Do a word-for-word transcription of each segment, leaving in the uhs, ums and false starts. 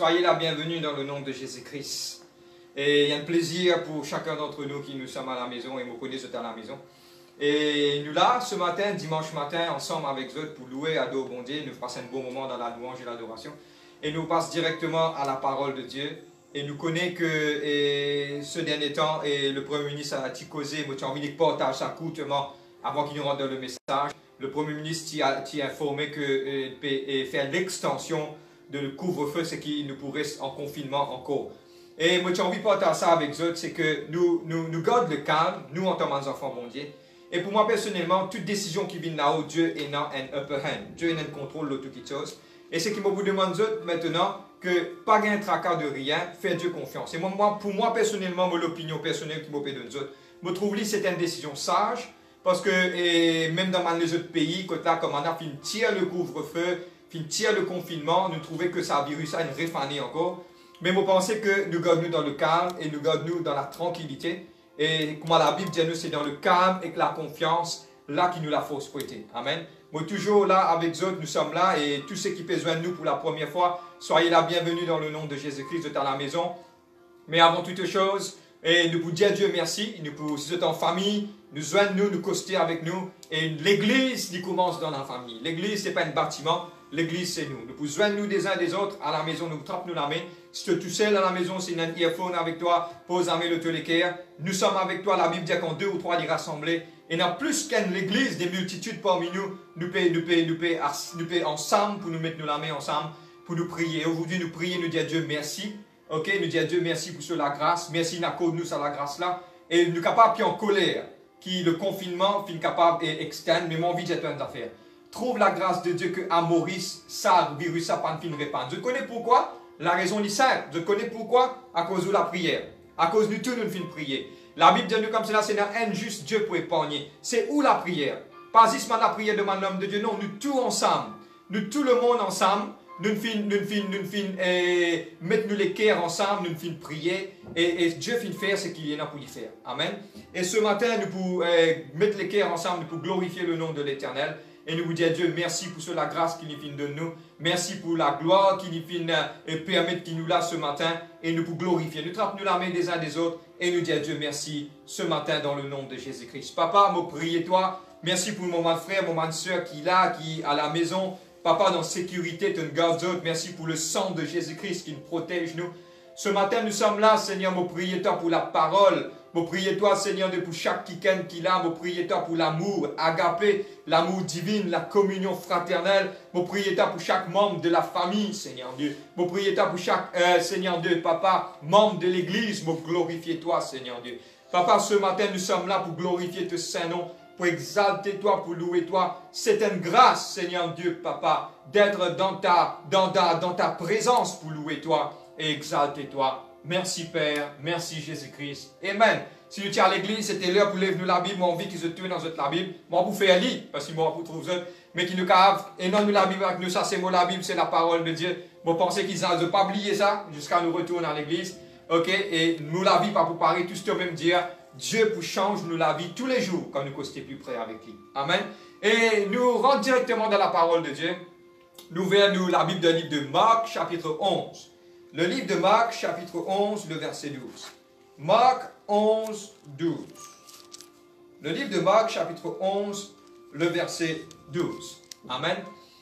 Soyez la bienvenue dans le nom de Jésus-Christ. Et il y a un plaisir pour chacun d'entre nous qui nous sommes à la maison et vous connaissez à la maison. Et nous là, ce matin, dimanche matin, ensemble avec eux pour louer, adorer bon Dieu, nous passons un bon moment dans la louange et l'adoration. Et nous passons directement à la parole de Dieu. Et nous connaissons que et ce dernier temps, et le Premier ministre a causé, mais tu as envie de partager ça courtement avant qu'il nous rende le message. Le Premier ministre t'a informé que et, faire l'extension de couvre-feu, c'est qu'il nous pourrait en confinement encore. Et moi, j'ai envie de partager ça avec eux, c'est que nous, nous, nous gardons le calme, nous en tant qu'enfants bon Dieu. Et pour moi personnellement, toute décision qui vient là-haut, Dieu est dans un upper hand. Dieu est dans le contrôle de toute chose. Et ce qui me vous demande maintenant, que pas un tracas de rien, faire Dieu confiance. Et moi, pour moi personnellement, l'opinion personnelle qui m'a fait de nous autres, je trouve que c'est une décision sage. Parce que et même dans les autres pays, quand là, comme on a fait tirer le couvre-feu, fin tirer le confinement, nous trouvons que ça a virus a une réfanée encore. Mais vous pensez que nous gardons dans le calme et nous gardons dans la tranquillité. Et comme la Bible dit, nous c'est dans le calme et la confiance, là qui nous la force prêter. Amen. Moi toujours là avec eux, nous sommes là et tous ceux qui besoin de nous pour la première fois, soyez la bienvenue dans le nom de Jésus-Christ dans la maison. Mais avant toute chose, et nous vous dire Dieu merci, nous pour si vous êtes en famille, nous joignons nous, nous coster avec nous. Et l'église, qui commence dans la famille. L'église, ce n'est pas un bâtiment, l'église, c'est nous. Nous pouvons joindre nous des uns des autres à la maison, nous trappons nous la main. Si tu es tout seul à la maison, c'est un earphone avec toi, pose la main le télécaire. Nous sommes avec toi, la Bible dit qu'en deux ou trois, il rassemblés. Et dans plus qu'une église, des multitudes parmi nous, nous payons, nous payons, nous payons, nous payons ensemble pour nous mettre nous la main ensemble, pour nous prier. Aujourd'hui, nous prions, nous disons Dieu merci. Ok, nous disons Dieu merci pour ce, la grâce. Merci d'accorde nous à la grâce là. Et nous sommes capables puis en colère, qui le confinement fin capable et externe, mais mon vie j'ai plein d'affaires. Trouve la grâce de Dieu que à Maurice, ça, virus, ça, pas fin répandre. Je connais pourquoi. La raison est simple. Je connais pourquoi. À cause de la prière. À cause du tout, nous fin prier. La Bible dit nous comme cela, c'est un juste Dieu pour épargner. C'est où la prière? Pas juste la prière devant l'homme de Dieu. Non, nous tous ensemble. Nous tout le monde ensemble. Nous fin, nous fin, nous fin, eh, mettre nous les cœurs ensemble, nous fin prier. Et, et Dieu fin faire ce qu'il y en a pour y faire. Amen. Et ce matin, nous pouvons eh, mettre les cœurs ensemble pour glorifier le nom de l'Éternel. Et nous vous disons Dieu merci pour ce, la grâce qu'il nous fin de nous. Merci pour la gloire qu'il nous fin et permettre qu'il nous l'a ce matin. Et nous pour glorifier. Nous trappons nous la main des uns des autres. Et nous disons Dieu merci ce matin dans le nom de Jésus-Christ. Papa, me priez toi. Merci pour mon frère, mon soeur qui est là, qui est à la maison. Papa, dans sécurité, te garde autres. Merci pour le sang de Jésus-Christ qui nous protège nous. Ce matin, nous sommes là, Seigneur, me priez toi pour la parole. Me priez toi, Seigneur, de pour chaque quiken qui est là. Me priez toi pour l'amour agapé, l'amour divin, la communion fraternelle. Me priez toi pour chaque membre de la famille, Seigneur Dieu. Me priez toi pour chaque, euh, Seigneur Dieu, Papa, membre de l'église. Me glorifiez toi, Seigneur Dieu. Papa, ce matin, nous sommes là pour glorifier ton Saint-Nom, pour exalter toi, pour louer toi. C'est une grâce, Seigneur Dieu, Papa, d'être dans ta, dans, ta, dans ta présence pour louer toi et exalter toi. Merci Père, merci Jésus-Christ. Amen. Si tu es à l'église, c'était l'heure pour lever nous la Bible, mon vie qui se tourne dans la Bible. Moi, vous faire lire, parce que moi, vous trouvez mais qui nous cave, et non, nous la Bible avec nous, ça c'est moi la Bible, c'est la parole de Dieu. Vous pensez qu'ils n'ont pas oublié ça, jusqu'à nous retourner à l'église. Ok, et nous la vie, pas pour parler, tout ce que je veux me dire. Dieu pour change nous la vie tous les jours quand nous costons plus près avec lui. Amen. Et nous rentrons directement dans la parole de Dieu. Nous verrons nous la Bible du livre de Marc, chapitre onze. Le livre de Marc, chapitre onze, le verset douze. Marc onze, douze. Le livre de Marc, chapitre onze, le verset douze. Amen.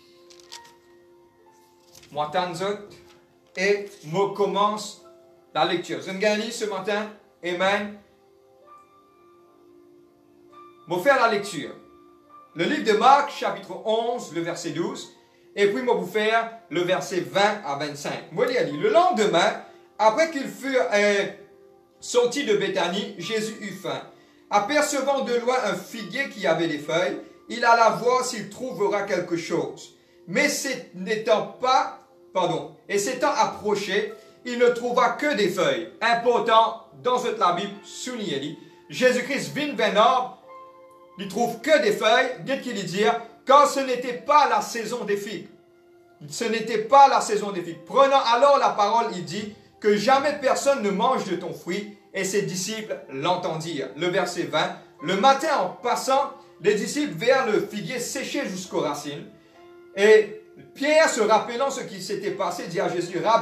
Moi, t'enzote et me commence la lecture. Je vais lire ce matin. Amen. Je vais faire la lecture. Le livre de Marc, chapitre onze, le verset douze. Et puis, je vais vous faire le verset vingt à vingt-cinq. Moi, je lis. Le lendemain, après qu'ils furent euh, sortis de Béthanie, Jésus eut faim. Apercevant de loin un figuier qui avait des feuilles, il alla voir s'il trouvera quelque chose. Mais n'étant pas, pardon, et s'étant approché, il ne trouva que des feuilles. Important, dans cette la Bible, soulignez-le. Jésus-Christ vint vers l'arbre, il trouve que des feuilles, dites qu'il y dit, quand ce n'était pas la saison des figues. Ce n'était pas la saison des figues. Prenant alors la parole, il dit que jamais personne ne mange de ton fruit, et ses disciples l'entendirent. Le verset vingt. Le matin, en passant, les disciples virent le figuier séché jusqu'aux racines. Et Pierre, se rappelant ce qui s'était passé, dit à Jésus, Rabbi,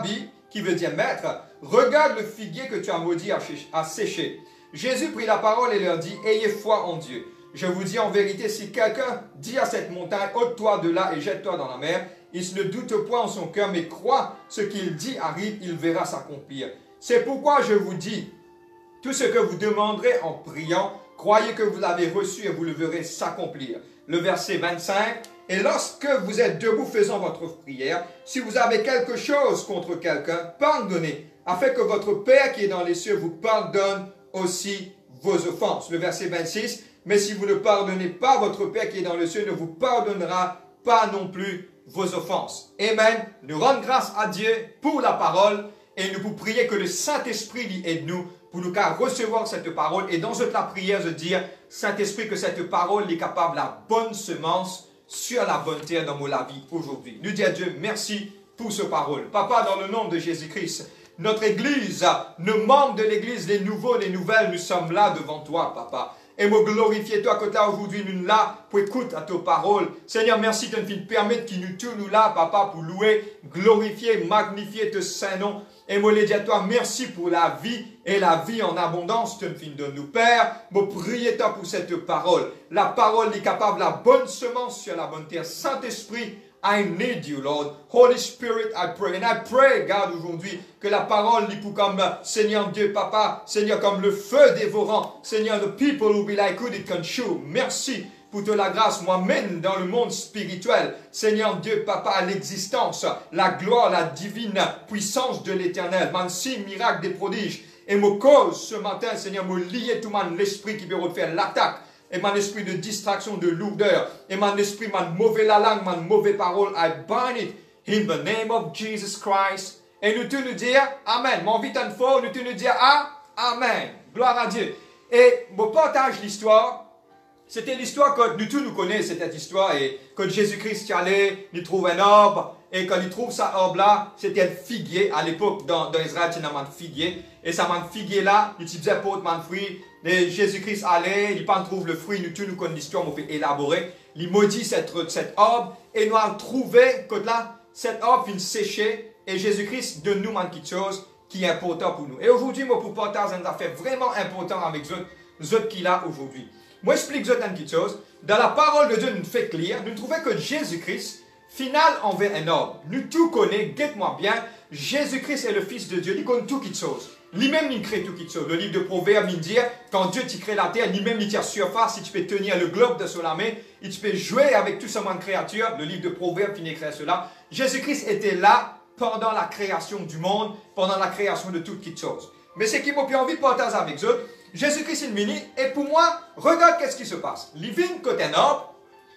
qui veut dire maître, regarde le figuier que tu as maudit à sécher. Jésus prit la parole et leur dit, ayez foi en Dieu. Je vous dis en vérité, si quelqu'un dit à cette montagne, ôte-toi de là et jette-toi dans la mer, il ne doute point en son cœur, mais croit ce qu'il dit arrive, il verra s'accomplir. C'est pourquoi je vous dis, tout ce que vous demanderez en priant, croyez que vous l'avez reçu et vous le verrez s'accomplir. Le verset vingt-cinq, et lorsque vous êtes debout faisant votre prière, si vous avez quelque chose contre quelqu'un, pardonnez, afin que votre Père qui est dans les cieux vous pardonne aussi vos offenses. Le verset vingt-six, mais si vous ne pardonnez pas, votre Père qui est dans le ciel ne vous pardonnera pas non plus vos offenses. Amen. Nous rendons grâce à Dieu pour la parole et nous vous prier que le Saint-Esprit lui aide nous pour nous qu'à recevoir cette parole et dans toute la prière de dire, Saint-Esprit, que cette parole est capable de la bonne semence sur la bonne terre dans la vie aujourd'hui. Nous disons à Dieu merci pour ce parole. Papa, dans le nom de Jésus-Christ, notre Église, nos membres de l'Église, les nouveaux, les nouvelles, nous sommes là devant toi, Papa. Et me glorifier toi que là aujourd'hui nous là pour écouter à tes paroles. Seigneur, merci de nous permettre qu'il nous tue nous là, Papa, pour louer, glorifier, magnifier tes saints noms. Et me dire à toi, merci pour la vie et la vie en abondance que tu de nous. Père, me prier toi pour cette parole. La parole est capable, la bonne semence sur la bonne terre. Saint-Esprit, I need you, Lord. Holy Spirit, I pray. And I pray, God, aujourd'hui, que la parole est pour comme, Seigneur Dieu, Papa, Seigneur, comme le feu dévorant. Seigneur, the people will be like who it consume. Merci pour te la grâce, moi-même, dans le monde spirituel. Seigneur Dieu, Papa, à l'existence, la gloire, la divine puissance de l'éternel. Man, si miracle des prodiges. Et me cause ce matin, Seigneur, me lier tout mon l'esprit qui veut faire l'attaque. Et mon esprit de distraction, de lourdeur. Et mon esprit, mon mauvais la langue, mon mauvais parole. I bind it in the name of Jesus Christ. Et nous tous nous dire Amen. Mon vite en fort, nous tous nous dire ah, Amen. Gloire à Dieu. Et je partage l'histoire. C'était l'histoire que nous tous nous connaissons, cette histoire. Et quand Jésus-Christ y allait, il trouve un arbre. Et quand il trouve sa arbre-là, c'était un figuier. À l'époque, dans, dans Israël, il y a un figuier. Et ça, un figuier-là, il utilisait pour un fruit. Et Jésus-Christ allait, il pas trouve le fruit. Nous tous nous connaissons l'histoire, on fait élaborer. Il maudit cette, cette arbre. Et nous avons trouvé que là, cette arbre vient sécher. Et Jésus-Christ donne nous quelque chose qui est important pour nous. Et aujourd'hui, moi, pour partager une affaire vraiment importante avec eux, eux qu'il a aujourd'hui. Moi, j'explique vous quelque chose. Dans la parole de Dieu, nous fait clair, nous trouvons que Jésus-Christ, final envers un homme. Nous tous connaissons, guette-moi bien, Jésus-Christ est le Fils de Dieu. Il connaît tout quelque chose. Lui-même, il crée tout quelque chose. Le livre de Proverbes, il dit, quand Dieu t'y crée la terre, lui-même, il tire surface, si tu peux tenir le globe de sur la main, et tu peux jouer avec tout ce monde de créatures. Le livre de Proverbes finit écrire cela. Jésus-Christ était là pendant la création du monde, pendant la création de toutes quelque chose. Mais ce qui m'a plus envie de partager avec eux, Jésus-Christ est venu, et pour moi, regarde qu'est-ce qui se passe. Il vient côté un arbre,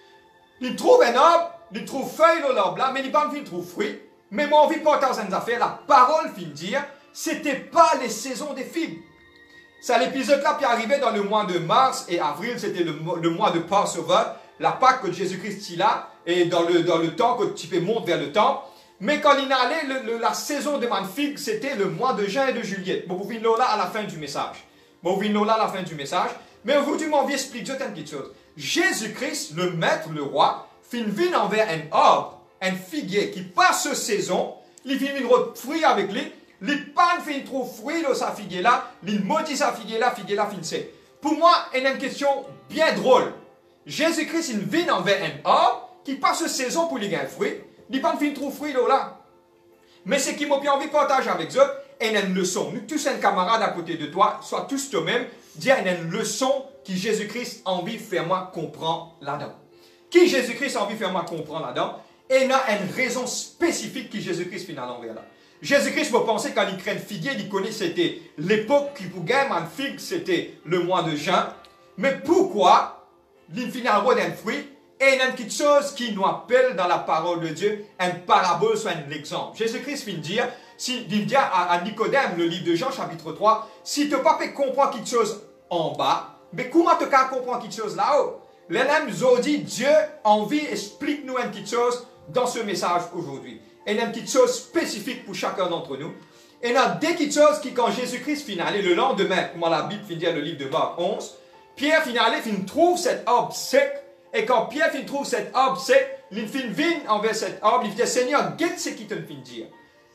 il trouve un arbre, il trouve feuille dans l'arbre là, mais il pas il trouve fruit. Mais moi, envie de partager une affaire, la parole fin de dire, c'était pas les saisons des figues. Ça, l'épisode là qui arrivait dans le mois de mars et avril, c'était le, le mois de Passover, la Pâque que Jésus-Christ y là, et dans le, dans le temps que tu peux monter vers le temple. Mais quand il allait, le, le, la saison de man figue, c'était le mois de juin et de juillet. Bon, vous venez là à la fin du message. Bon, vous venez là à la fin du message. Mais aujourd'hui, mon vieux explique une petite chose. Jésus-Christ, le maître, le roi, fin vient envers un arbre, un figuier qui passe saison, il finit de fruit avec lui, il pas fin trop fruit dans sa figuier là, il maudit sa figuier là, figuier là finissait. Pour moi, il y a une question bien drôle. Jésus-Christ, il vient envers un arbre qui passe saison pour lui gagner fruit, il pas fin trop fruit là. Mais ce qui m'a bien envie de partager avec eux, il y a une leçon. Nous tous, un camarade à côté de toi, soit tous toi-même, dire il y a une leçon que Jésus-Christ a envie de faire moi comprendre là-dedans. Qui Jésus-Christ a envie de faire moi comprendre là-dedans? Et il y a une raison spécifique que Jésus-Christ finit à l'envers là. Jésus-Christ, je pensais quand il crée le figuier, il connaît c'était l'époque qui pour gagner un figue, c'était le mois de juin. Mais pourquoi il finit à avoir un fruit? Et il y a quelque chose qui nous appelle dans la parole de Dieu, une parabole, soit un exemple. Jésus-Christ finit de dire, si, il dit à, à Nicodème, le livre de Jean, chapitre trois, si tu n'as pas fait comprendre quelque chose en bas, mais comment tu peux comprendre quelque chose là-haut? L'élève nous a dit, Dieu a envie, explique-nous une petite chose dans ce message aujourd'hui. Et il y a une petite chose spécifique pour chacun d'entre nous. Et il y a des petites choses qui, quand Jésus-Christ finit aller le lendemain, comme la Bible finit le livre de Marc onze, Pierre finit aller, il trouve cet arbre sec. Et quand Pierre trouve cet arbre sec, il finit vient envers cet arbre, il dit, Seigneur, guette ce qu'il te fait dire.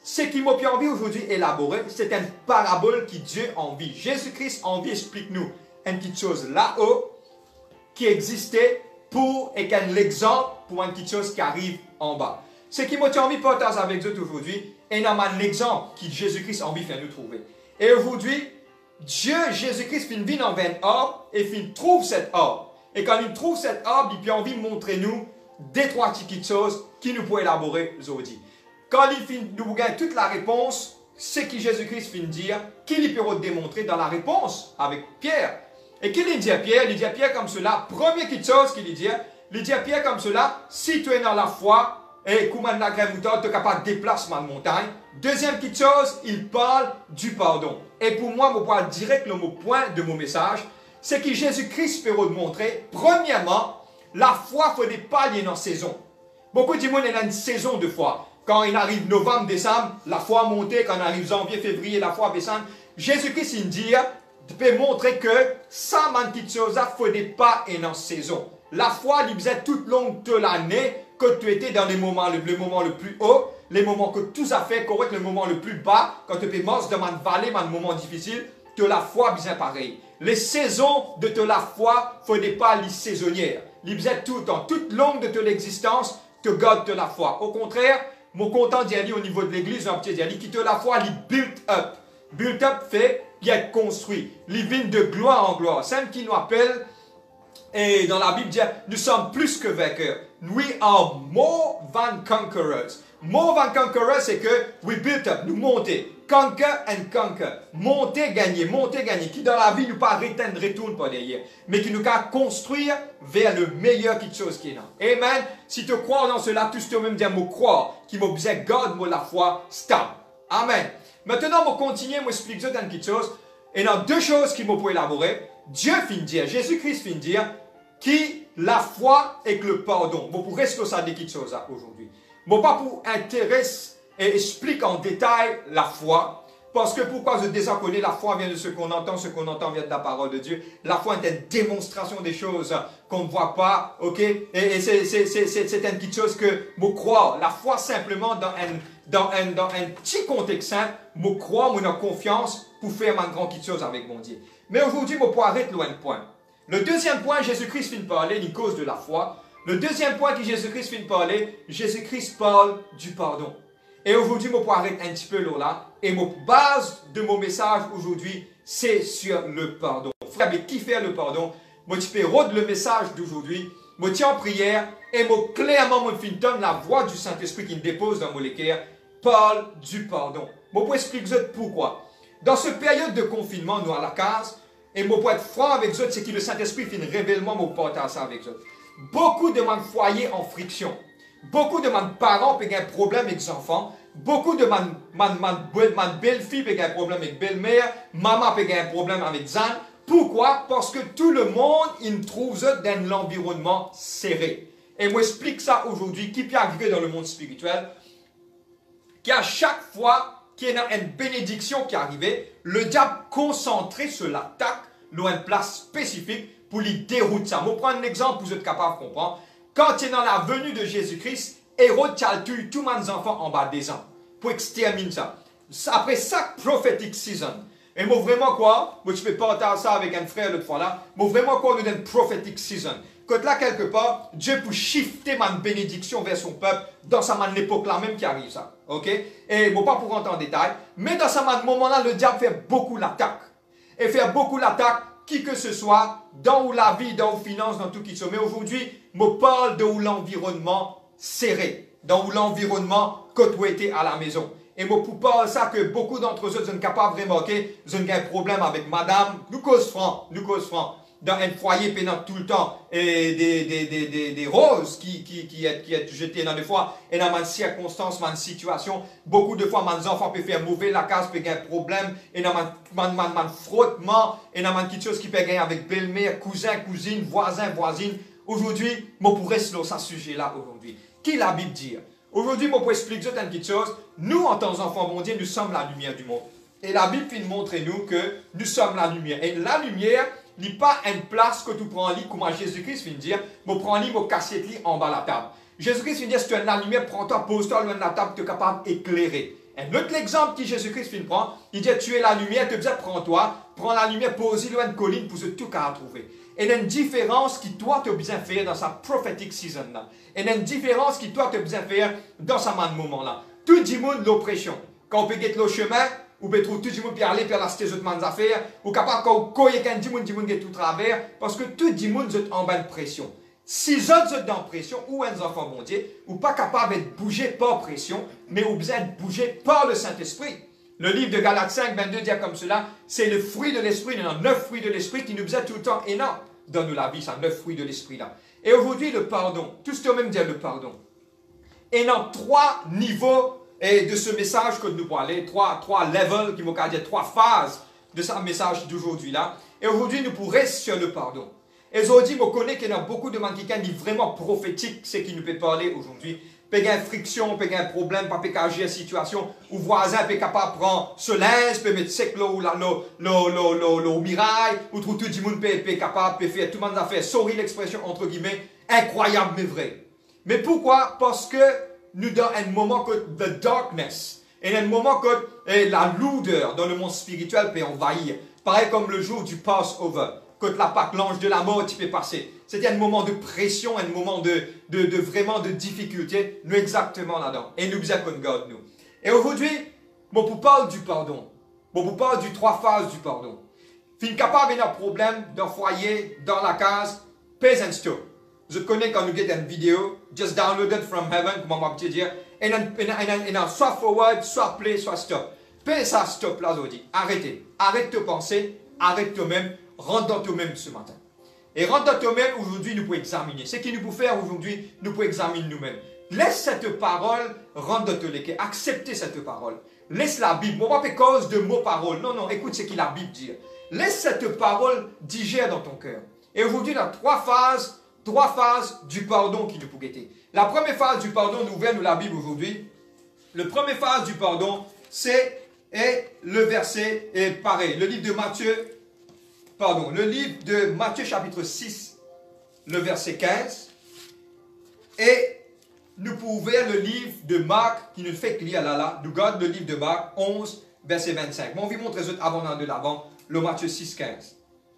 ce qui m'a envie aujourd'hui élaborer, c'est une parabole qui Dieu envie. Jésus-Christ envie, explique-nous une petite chose là-haut qui existait pour et qu'un exemple pour une petite chose qui arrive en bas. Ce qui m'a envie de partager avec vous aujourd'hui est un exemple que Jésus-Christ envie de faire nous trouver. Et aujourd'hui, Dieu, Jésus-Christ, finit vient dans un arbre et finit trouve cet arbre. Et quand il trouve cet arbre, il a envie de montrer nous des trois petites choses qui nous pourraient élaborer aujourd'hui. Quand il finit de nous gagner toute la réponse, ce que Jésus-Christ finit de dire, qu'il peut démontrer dans la réponse avec Pierre. Et qu'il dit à Pierre, il dit à Pierre comme cela, première petite chose qu'il dit, il dit à Pierre comme cela, si tu es dans la foi, et comme la graine moutarde, tu es capable de déplacer ma montagne. Deuxième petite chose, il parle du pardon. Et pour moi, je vais direct le mot point de mon message, c'est que Jésus-Christ peut nous montrer, premièrement, la foi ne faut pas aller dans la saison. Beaucoup de monde a une saison de foi. Quand il arrive novembre, décembre, la foi monte. Quand il arrive janvier, février, la foi descend. Jésus-Christ, il dit, peut montrer que ça, man, petite chose, il ne faut pas aller dans la saison. La foi, il faisait toute longue de l'année que tu étais dans les moments, le, le moment le plus haut, les moments que tout a fait correct, le moment le plus bas, quand tu es mort dans une vallée, dans un moment difficile, que la foi bien pareil. Les saisons de te la foi, il ne faut pas les saisonnières. Il faisait tout le temps, toute longue de ton existence, te garde de la foi. Au contraire, mon content d'y aller au niveau de l'église, un petit d'y aller, qui te la foi, il build up. Build up fait, il est construit. Il vient de gloire en gloire. Celle qui nous appelle, et dans la Bible dit, nous sommes plus que vainqueurs. We are more than conquerors. More than conquerors, c'est que we build up, nous monter. Conquer and conquer. Monter, gagner, monter, gagner. Qui dans la vie nous pas retourne, retourne pas derrière. Mais qui nous a construire vers le meilleur quelque chose qui est là. Amen. Si tu crois dans cela, tout ce que tu même dire, moi croire, qui m'a besoin de garder moi la foi stable. Amen. Maintenant, je vais continuer, je vais expliquer une petite chose. Et dans deux choses qui m'ont pour élaborer. Dieu finit dire, Jésus-Christ finit dire, qui la foi et que le pardon. Bon, pour rester ça des petites choses aujourd'hui. Bon, pas pour intéresser et explique en détail la foi. Parce que pourquoi je désacconnais, la foi vient de ce qu'on entend, ce qu'on entend vient de la parole de Dieu. La foi est une démonstration des choses qu'on ne voit pas, ok? Et, et c'est une petite chose que je crois. La foi simplement dans un, dans un, dans un petit contexte simple, je crois, je ai confiance pour faire une grande petite chose avec mon Dieu. Mais aujourd'hui, je peux arrêter loin de point. Le deuxième point, Jésus-Christ finit de parler, une cause de la foi. Le deuxième point que Jésus-Christ finit de parler, Jésus-Christ parle du pardon. Et aujourd'hui, je peux arrêter un petit peu là. Et ma base de mon message aujourd'hui, c'est sur le pardon. Frère, mais qui fait le pardon? Moi, je peux rendre le message d'aujourd'hui. Je tiens en prière et moi, clairement, mon fin donne la voix du Saint-Esprit qui me dépose dans mon équerre. Parle du pardon. Je peux expliquer pourquoi. Dans cette période de confinement, nous à la case, et je peux être franc avec vous, c'est que le Saint-Esprit finit révèlement me partage ça avec vous. Beaucoup de mon foyer en friction. Beaucoup de mes parents ont un problème avec les enfants. Beaucoup de ma belle-fille ont un problème avec belle-mère. Maman a un problème avec Zan. Pourquoi? Parce que tout le monde, il trouve dans l'environnement serré. Et moi, j'explique ça aujourd'hui, qui peut arriver dans le monde spirituel, qu'à chaque fois qu'il y a une bénédiction qui est arrivée, le diable concentré sur l'attaque, dans une place spécifique pour lui dérouter ça. Je vais prendre un exemple pour vous être capable de comprendre. Quand tu es dans la venue de Jésus-Christ, Hérode tue tous mes enfants en bas des ans pour exterminer ça. Après chaque prophétique season, et moi vraiment quoi, moi je peux partager ça avec un frère l'autre fois là, moi vraiment quoi, nous donne prophétique season. Quand là quelque part, Dieu peut shifter ma bénédiction vers son peuple dans sa man l'époque là même qui arrive ça. Ok? Et moi pas pour rentrer en détail, mais dans ce moment là, le diable fait beaucoup l'attaque. Et fait beaucoup l'attaque, qui que ce soit, dans ou la vie, dans ou finance, dans tout qui se met. Aujourd'hui, je parle de où l'environnement serré, dans où l'environnement que tu étais à la maison. Et je parle ça que beaucoup d'entre eux sont capables de remarquer, ils ont un problème avec madame, nous cause franc, nous cause franc. Dans un foyer pendant tout le temps, et des, des, des, des, des roses qui, qui, qui, est, qui est jetées dans des fois, et dans ma circonstance, ma situation, beaucoup de fois, mes enfants peuvent faire mauvais, la case peut avoir un problème, et dans mon frottement, et dans quelque chose qui peut gagner avec belle-mère, cousin, cousine, voisin, voisine. Aujourd'hui, je pourrais sur ce sujet-là aujourd'hui. Qui la Bible dit? Aujourd'hui, je peux expliquer une petite chose. Nous, en tant qu'enfants mondiaux, nous sommes la lumière du monde. Et la Bible nous montre nous que nous sommes la lumière. Et la lumière, n'est pas une place que tu prends en lit, comme Jésus-Christ vient dire, je prends en lit, je casse le lit en bas de la table. Jésus-Christ vient dire, si tu as la lumière, prends-toi, pose-toi loin de la table, tu es capable d'éclairer. Un autre exemple que Jésus-Christ fin prend, il dit tu es la lumière, tu dis prends-toi, prends la lumière, pose-le loin de colline pour ce tout qu'à trouver. Et il y a une différence qui toi tu as besoin de faire dans sa prophétique season là. Et il y a une différence qui toi tu as besoin de faire dans ce moment là. Tout le monde l'oppression. Quand on peut guetter le chemin, ou peut trouver tout le monde puis aller faire la cité autres mannes affaires, ou capable quand on y a du monde, du monde qui tout travers, parce que tout le monde est en bas de pression. Si vous êtes dans pression, ou un enfant bon Dieu, ou pas capable de bouger par pression, mais ou besoin de bouger par le Saint-Esprit. Le livre de Galates cinq, vingt-deux dit comme cela, c'est le fruit de l'Esprit, il y en a neuf fruits de l'Esprit qui nous besoin tout le temps énorme dans nous la vie, c'est neuf fruits de l'Esprit là. Et aujourd'hui, le pardon, tout ce que même dire le pardon. Et dans trois niveaux et de ce message que nous parlons, trois, trois levels, qui m'ont dire trois phases de ce message d'aujourd'hui là. Et aujourd'hui, nous pourrons sur le pardon. Et aujourd'hui, je connais qu'il y a beaucoup de gens qui sont vraiment prophétiques, ce qui nous peut parler aujourd'hui. Peut y avoir friction, peut y avoir un problème, pas peut y agir situation, où voisin peut capable de prendre ce linge, peut mettre sec l'eau, l'eau mirail, ou tout le monde peut capable de faire tout le monde a fait, sorry l'expression entre guillemets, incroyable mais vrai. Mais pourquoi? Parce que nous dans un moment que the darkness, et un moment que eh, la lourdeur dans le monde spirituel peut envahir. Pareil comme le jour du Passover. Quand la Pâque, l'ange de la mort, tu peux passer. C'était un moment de pression, un moment de, de, de vraiment de difficulté. Nous exactement là-dedans. Et nous besoin qu'on garde nous. Et aujourd'hui, bon, pour parler du pardon. Bon, pour parler du trois phases du pardon. Fin capable d'un problème dans le foyer, dans la case, pays and stop. Je connais quand nous get une vidéo, just download it from heaven, comme on va te dire. Et dans soit forward, soit play, soit stop. Paix ça stop là, aujourd'hui. Arrêtez. Arrête de penser, arrête toi-même. Rentre dans toi-même ce matin. Et rentre dans toi-même, aujourd'hui, nous pouvons examiner. Ce qui nous peut faire aujourd'hui, nous pouvons examiner nous-mêmes. Laisse cette parole rentrer dans ton cœur. Acceptez cette parole. Laisse la Bible. On va pas cause de mots paroles. Non, non, écoute ce que la Bible dit. Laisse cette parole digérer dans ton cœur. Et aujourd'hui, il y a trois phases, trois phases du pardon qui nous peut guetter. La première phase du pardon, nous ouvert nous la Bible aujourd'hui. La première phase du pardon, c'est le verset est pareil. Le livre de Matthieu. Pardon, le livre de Matthieu chapitre six, le verset quinze. Et nous pouvons ouvrir le livre de Marc qui nous fait que lire là là. Nous gardons le livre de Marc onze, verset vingt-cinq. Bon, on va vous montrer avant de l'avant, le Matthieu six, quinze.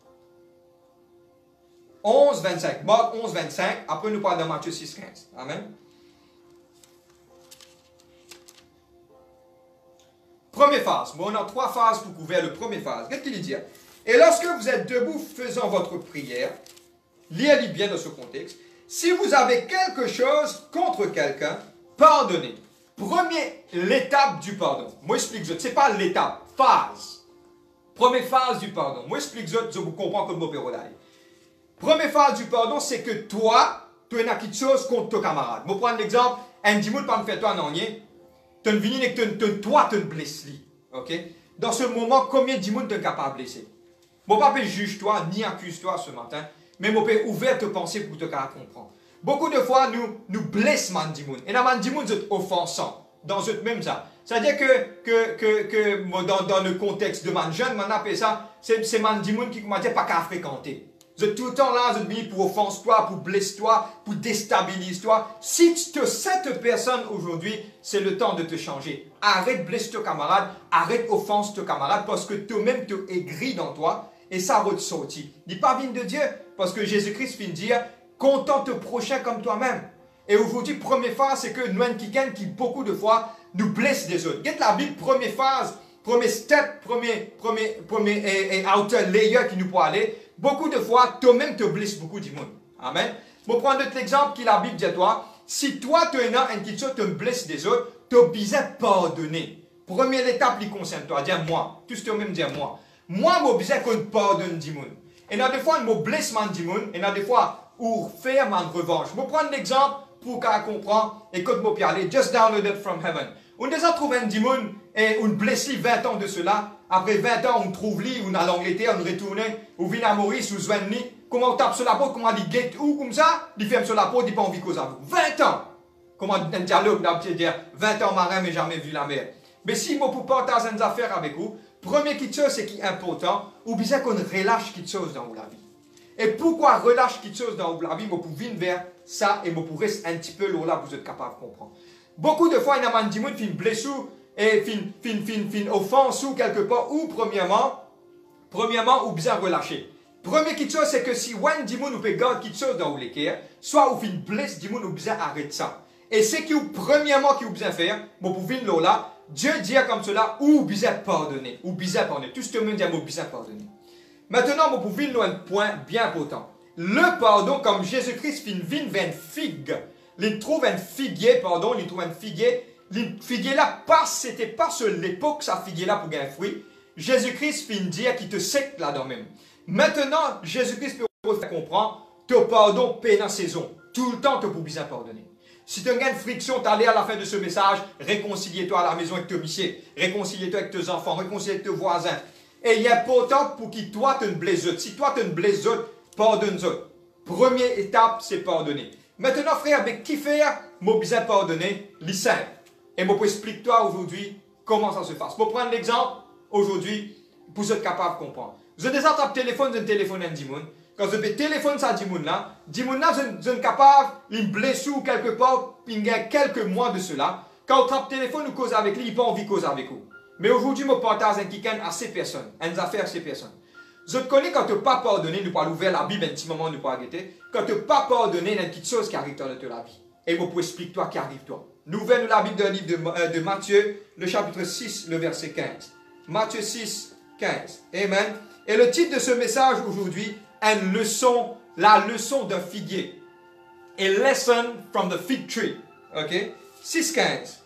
onze, vingt-cinq. Marc onze, vingt-cinq. Après, nous parlons de Matthieu six, quinze. Amen. Première phase. Bon, on a trois phases pour couvrir le première phase. Qu'est-ce qu'il dit? Et lorsque vous êtes debout faisant votre prière, lisez bien dans ce contexte, si vous avez quelque chose contre quelqu'un, pardonnez. Première l'étape du pardon. Moi, explique je ce n'est pas l'étape, phase. Première phase du pardon. Moi, explique je je vous comprends comme mon pérodai. Première phase du pardon, c'est que toi, tu as quelque chose contre ton camarade. Je vais prendre l'exemple, un dimoule pas me faire toi un enier, tu as une et que toi, tu te blesses. Ok? Dans ce moment, combien de dimoule tu es capable de blesser? Mon papa ne juge toi ni accuse toi ce matin, mais mon père ouvert tes pensées pour te comprendre. Beaucoup de fois, nous nous blessons mandimoun. Et la mandimoun, c'est offensant. Dans ce même ça. C'est-à-dire que, que, que, que dans, dans le contexte de man jeune, on appelle ça, c'est mandimoun qui, comment dire, pas qu'à fréquenter. Vous êtes tout le temps là, vous êtes venu pour offenser toi, pour blesser toi, pour déstabiliser toi. Si tu te cette personne aujourd'hui, c'est le temps de te changer. Arrête de blesser ton camarade, arrête d'offenser ton camarade parce que toi-même tu es aigri dans toi. Et ça va te sortir. Dis pas vigne de Dieu, parce que Jésus-Christ vient dire, contente le prochain comme toi-même. Et aujourd'hui, première phase, c'est que nous avons quelqu'un qui, beaucoup de fois, nous blesse des autres. Regarde la Bible, première phase, premier step, premier, premier, premier et, et outer layer qui nous peut aller. Beaucoup de fois, toi-même te blesses beaucoup du monde. Amen. Je vais prendre autre exemple qui la Bible dit à toi. Si toi, tu es un petit chose, tu blesses des autres, tu as besoin de pardonner. Première étape, il concerne toi. Dis moi. Tout ce que tu même dis moi. Moi, je besoin qu'on pardonne du monde. Et dans des fois, je blesse du monde. Et dans des fois, pour faire ma revanche. Je vais prendre l'exemple pour qu'elle comprenne. Écoute-moi parler. Just download it from heaven. On a déjà trouvé un démon et on blesse vingt ans de cela. Après vingt ans, on trouve lui, on a l'Angleterre, on retourne, on vient à Maurice, on se joint ni. Comment on tape sur la porte, comment il guette ou comme ça, il ferme sur la porte, il n'a pas envie de causer à vous. vingt ans. Comment un dialogue, on peut dire vingt ans marin, mais jamais vu la mer. Mais si moi, pour partager une affaire avec vous, première quelque chose, c'est qui est important, ou bien qu'on relâche quelque chose dans la vie. Et pourquoi relâche quelque chose dans la vie, moi, pour venir vers ça, et moi, pour rester un petit peu là, vous êtes capable de comprendre. Beaucoup de fois, il y a des gens qui ont une blessure, et fin, fin, fin, fin, offense ou quelque part, ou premièrement, premièrement, ou bien relâché. Première petite chose, c'est que si one dimoun ou peut garder quelque chose dans le cœur, soit ou fin blesse dimoun ou bien arrête ça. Et c'est qui ou premièrement qui ou bien faire, bon pour venir là, Dieu dit comme cela, ou bien pardonner, ou bien pardonner. Tout ce que monde dit, ou bien pardonner. Maintenant, bon pour venir un point bien important. Le pardon, comme Jésus-Christ fin vin vers figue, il trouve un figuier, pardon, il trouve un figuier, le figuier là, c'était pas sur l'époque, ça figuier là pour gagner un fruit. Jésus-Christ fin dire qu'il te sec là-dedans même. Maintenant, Jésus-Christ peut vous faire comprendre, te pardon, paie dans saison. Tout le temps, tu peux bien pardonner. Si tu as une friction, tu allais à la fin de ce message, réconcilie-toi à la maison avec tes missiers, réconcilie-toi avec tes enfants, réconcilie avec tes voisins. Et il est important pour que toi, tu ne blesses. Si toi, tu ne blesses, pardonne-eux. Première étape, c'est pardonner. Maintenant, frère, avec qui faire, moi bien pardonner, les simple. Et moi, pour expliquer toi aujourd'hui comment ça se passe. Pour prendre l'exemple, aujourd'hui, pour être capable de comprendre. Je déjà tape téléphone, je téléphone à Dimoun. Quand je fais téléphone à Dimoun là, Dimoun là, je suis capable, il me blesse ou quelque part, il y a quelques mois de cela. Quand on tape téléphone ou cause avec lui, il n'a pas envie de causer avec vous. Mais aujourd'hui, je partage un kikan à ces personnes, une affaire à ces personnes. Je te connais quand tu n'as pas pardonné, nous parlons ouvrir la Bible un petit moment, nous pas arrêter. Quand tu n'as pas pardonné, il y a une petite chose qui arrive dans la vie. Et je peux expliquer toi qui arrive toi. Nous ouvrons la Bible d'un livre de, euh, de Matthieu, le chapitre six, le verset quinze. Matthieu six, quinze. Amen. Et le titre de ce message aujourd'hui, une leçon, la leçon d'un figuier. A lesson from the fig tree. Ok? six, quinze.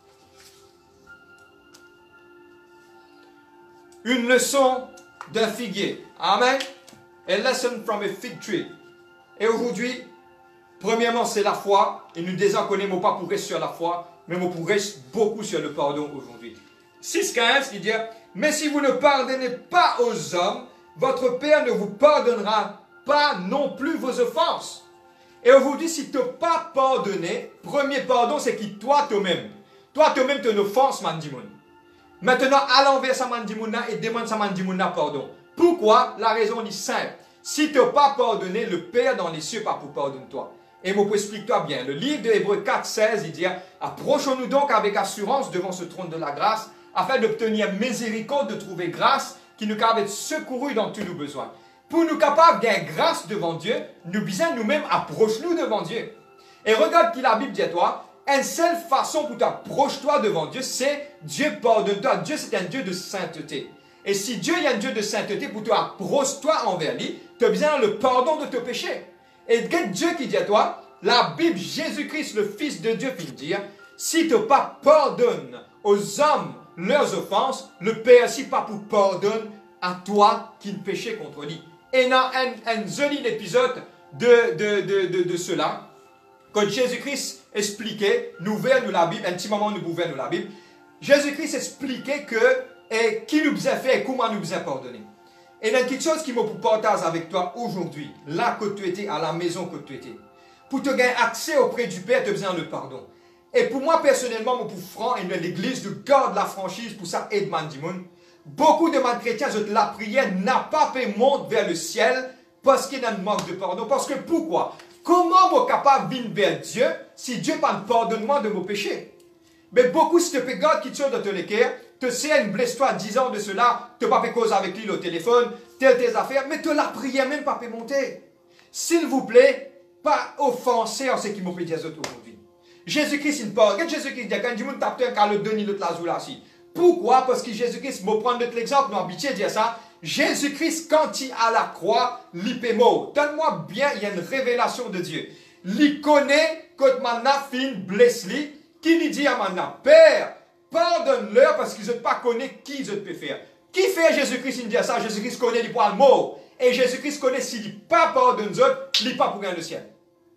Une leçon d'un figuier. Amen. A lesson from a fig tree. Et aujourd'hui, premièrement, c'est la foi. Et nous déjà connaissons pas pour rester sur la foi, mais nous pour rester beaucoup sur le pardon aujourd'hui. six, quinze, il dit, mais si vous ne pardonnez pas aux hommes, votre Père ne vous pardonnera pas non plus vos offenses. Et aujourd'hui, si tu n'as pas pardonné, premier pardon, c'est qui toi toi-même. Toi toi-même, tu as une offense, mandimoun. Maintenant, à l'envers, ça mandimouna et demande ça mandimouna pardon. Pourquoi? La raison est simple. Si tu n'as pas pardonné, le Père dans les cieux, pas pour pardonner toi. Et moi, explique-toi bien. Le livre de Hébreux quatre, seize, il dit, approchons-nous donc avec assurance devant ce trône de la grâce, afin d'obtenir miséricorde, de trouver grâce, qui nous capable être secouru dans tous nos besoins. Pour nous capables de gagner grâce devant Dieu, nous besoin nous-mêmes approche-nous devant Dieu. Et regarde qui la Bible dit à toi, une seule façon pour t'approcher toi devant Dieu, c'est Dieu pardonne-toi. Dieu, c'est un Dieu de sainteté. Et si Dieu est un Dieu de sainteté, pour toi approche-toi envers lui, tu as besoin le pardon de tes péchés. Et quel Dieu qui dit à toi, la Bible, Jésus-Christ, le Fils de Dieu, qui dit, si tu n'as pas pardonné aux hommes leurs offenses, le Père aussi pas pour pardonner à toi qui ne péchait contre lui. Et dans un, un joli épisode de, de, de, de, de cela, quand Jésus-Christ expliquait, nous ouvrons nous la Bible, un petit moment nous ouvrons nous la Bible, Jésus-Christ expliquait que, et qui nous a fait et comment nous a pardonné. Et il y a quelque chose qui me partage avec toi aujourd'hui, là que tu étais, à la maison que tu étais. Pour te gagner accès auprès du Père, tu as besoin de pardon. Et pour moi, personnellement, pour franc, et l'église de garde la franchise pour ça aide Mandimoun. Beaucoup de man chrétiens, la prière n'a pas fait monter vers le ciel parce qu'il y a un manque de pardon. Parce que pourquoi? Comment suis-je capable de venir vers Dieu si Dieu pas pardonne-moi de mon péché? Mais beaucoup, si tu peux garder quelque chose dans ton cœur, tu sais, une blesse-toi dix ans de cela, tu n'as pas fait cause avec lui au téléphone, telle tes affaires, mais tu la prière même pas fait monter. S'il vous plaît, pas offenser en ce qui m'a fait dire aujourd'hui. Jésus-Christ, il parle. Quand Jésus-Christ dit, quand tu me tapes un cas, le donne l'autre la là aussi. Pourquoi? Parce que Jésus-Christ, je vais prendre l'exemple, nous habitués à dire ça. Jésus-Christ, quand il est à la croix, il est mort. Donne-moi bien, il y a une révélation de Dieu. Il connaît quand maintenant fin blesse lui, qui lui dit à maintenant, Père, pardonne-leur parce qu'ils ne pas connaît qui ils peuvent faire. Qui fait Jésus-Christ, il dit ça? Jésus-Christ connaît les poils morts. Et Jésus-Christ connaît s'il ne pas pardonne eux, il n'est pas pour gagner le ciel.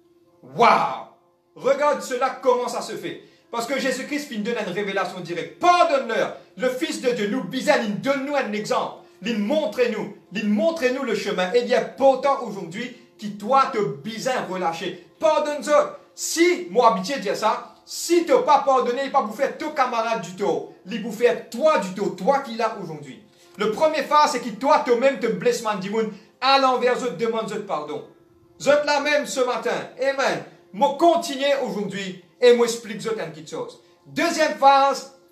Waouh! Regarde cela, comment ça se fait. Parce que Jésus-Christ il donne une révélation directe. Pardonne-leur. Le Fils de Dieu nous bizarre, il donne-nous un exemple. Il montre-nous. Il montre-nous le chemin. Et il y a pourtant aujourd'hui qui toi te bizarre relâcher. Pardonne-eux. Si, moi habitué de dire ça, si tu n'as pas pardonné, il ne pas vous faire ton camarade du tort. Il vous faire toi du tort. Toi qui l'as aujourd'hui. Le premier phase, c'est que toi, toi-même, te blesses mandimoun. À l'envers, eux, demande pardon. Je te la même ce matin. Amen. Moi, continuer aujourd'hui et moi explique une petite chose. Deuxième phase,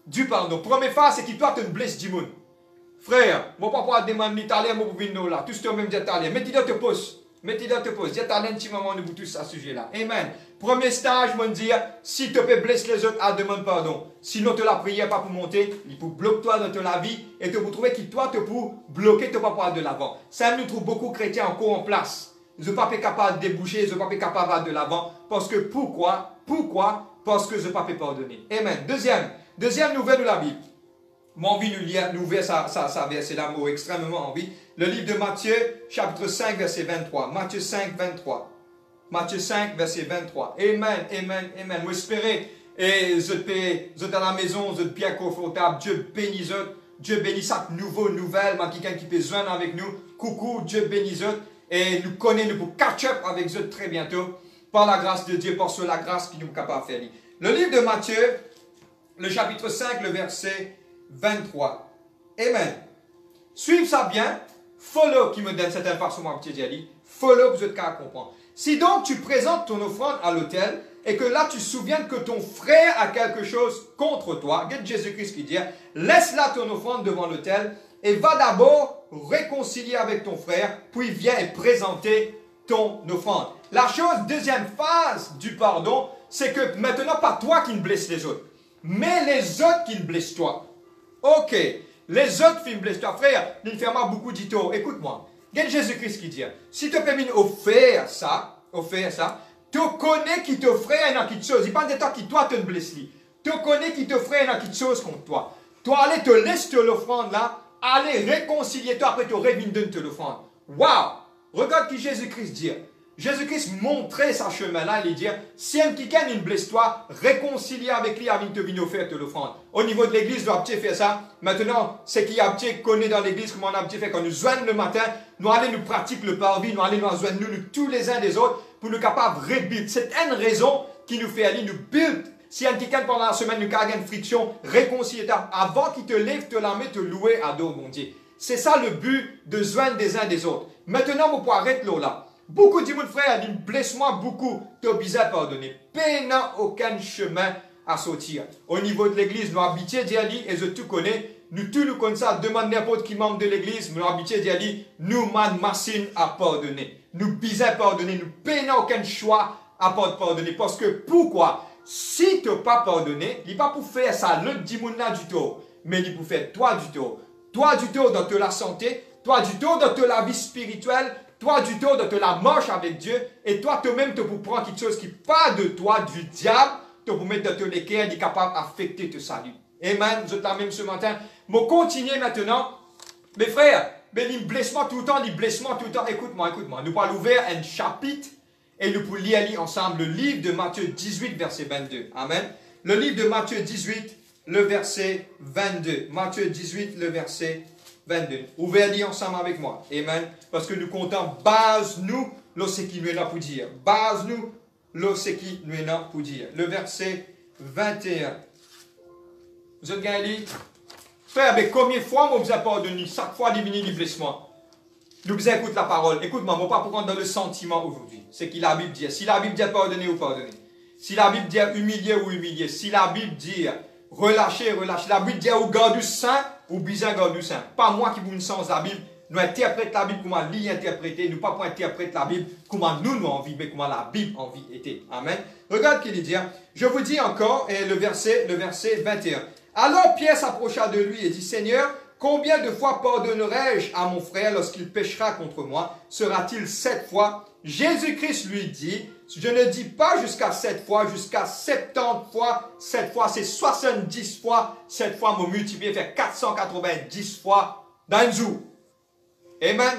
du pardon. Première phase, c'est qu'il doit te blesser du monde. Frère, mon papa demande l'italien, mon pouvez là. Tout ce que même italien. Mettez dans te pose. Mettez dans te pose. Dieu t'a un petit moment de vous tous à ce sujet-là. Amen. Premier stage, je me dis, si tu peux blesser les autres, à demande pardon. Sinon, te la prière pas pour monter, il faut bloquer toi dans ta vie et te vous trouver qui toi te pour bloquer te pas de l'avant. Ça nous trouve beaucoup de chrétiens encore en place. Ils ne sont pas capables de déboucher, ils ne sont pas capables de l'avant. Parce que pourquoi? Pourquoi? Parce que je ne sont pas pardonner. Amen. Deuxième, deuxième nouvelle de la Bible. Moi, envie de nous lire, nous ouvrir ça, ça, ça verset d'amour extrêmement envie. Le livre de Matthieu, chapitre cinq, verset vingt-trois. Matthieu cinq, vingt-trois. Matthieu cinq, verset vingt-trois. Amen, amen, amen. Moi, espérer, et vous êtes à la maison, vous êtes bien confortable. Dieu bénit vous. Dieu bénit chaque nouveau nouvelle. Ma quelqu'un qui peut joindre avec nous. Coucou, Dieu bénit vous. Et nous connaissons, nous pouvons catch up avec vous très bientôt. Par la grâce de Dieu, par la grâce qui nous est capable de faire. Le livre de Matthieu, le chapitre cinq, le verset vingt-trois. Amen. Suivez ça bien. Follow qui me donne cette information, mon petit Diali. Follow, vous êtes qu'à comprendre. Si donc tu présentes ton offrande à l'autel et que là tu te souviens que ton frère a quelque chose contre toi, regarde Jésus-Christ qui dit, laisse là ton offrande devant l'autel et va d'abord réconcilier avec ton frère, puis viens et présenter ton offrande. La chose, deuxième phase du pardon, c'est que maintenant pas toi qui ne blesse les autres, mais les autres qui ne blessent toi. Ok, les autres qui ne blessent toi. Frère, il fait beaucoup d'ito. Écoute-moi. Regarde Jésus-Christ qui dit, si tu peux offrir ça, offrir ça, tu connais qui te ferait une petite chose. Il parle de toi qui toi te blesse. Tu connais qui te ferait une petite chose contre toi. Toi, allez te laisser l'offrande là, allez réconcilier toi après tu reviens de te l'offrande. Waouh! Regarde qui Jésus-Christ dit. Jésus-Christ montrait sa chemin là, il dit, si un quelqu'un ne blesse toi, réconcilier avec lui avant de te venir offrir te l'offrande. Au niveau de l'église, nous avons fait ça. Maintenant, ce qui a connaît dans l'église, comment on a fait quand nous joignons le matin, nous allons nous pratiquer le parvis, nous allons nous joindre nous, nous tous les uns des autres pour nous capables de rebuild. C'est une raison qui nous fait aller nous build. Si un quelqu'un pendant la semaine nous a une friction, réconcilier avant qu'il te lève, te la met, te louer à dos, mon Dieu. C'est ça le but de joindre des uns des autres. Maintenant, vous pouvez arrêter là. Beaucoup de mon frère, il me blesse moi beaucoup. Tu es obligé de pardonner. Peine n'a aucun chemin à sortir. Au niveau de l'église, nous habitués d'y aller et je tout connais. Nous tous nous connaissons ça. Demande n'importe qui membre de l'église. Nous habitués d'y aller. Nous man machine à pardonner. Nous bisons à pardonner. Nous peine aucun choix à pardonner. Parce que pourquoi? Si tu n'as pas pardonné, il n'est pas pour faire ça l'autre dimoun là du tort. Mais il est pour faire toi du tort. Toi du tort dans la santé. Toi du tort dans la vie spirituelle. Toi du tort de te la marche avec Dieu et toi toi-même te pour prendre quelque chose qui part de toi, du diable, te pour mettre dans ton équerre, il est capable d'affecter ton salut. Amen. Je t'en même ce matin. Je continue maintenant. Mes frères, mais il blesse moi tout le temps, il blesse moi tout le temps. Écoute-moi, écoute-moi. Nous allons ouvrir un chapitre et nous allons lire ensemble le livre de Matthieu dix-huit, verset vingt-deux. Amen. Le livre de Matthieu dix-huit, le verset vingt-deux. Matthieu dix-huit, le verset vingt-deux. Ouvrez lire ensemble avec moi. Amen. Parce que nous comptons, base-nous, là, ce qui nous est là pour dire. Base-nous, là, ce qui nous est là pour dire. Le verset vingt et un. Vous êtes gagné? Frère, mais combien de fois moi vous ai pardonné? Chaque fois, il vient, il blesse moi. Nous vous écoute la parole. Écoute-moi, moi, pas pour rentrer dans le sentiment aujourd'hui. C'est qui la Bible dit. Si la Bible dit pardonner ou pardonner. Si la Bible dit humilier ou humilier. Si la Bible dit relâcher, relâcher. La Bible dit ou garder saint ou bizarre garder saint. Pas moi qui vous ne sens la Bible. Nous interprétons la Bible comment l'y interpréter. Nous pas pour interpréter la Bible comment nous nous envie, mais comment la Bible envie était. Amen. Regarde qu'il dit. Je vous dis encore, et le verset, le verset vingt et un. Alors Pierre s'approcha de lui et dit, Seigneur, combien de fois pardonnerai-je à mon frère lorsqu'il péchera contre moi? Sera-t-il sept fois? Jésus-Christ lui dit, je ne dis pas jusqu'à sept fois, jusqu'à septante fois. Sept fois, c'est soixante-dix fois. Sept fois, me multiplier, fait quatre cent quatre-vingt-dix fois dans un jour. Amen.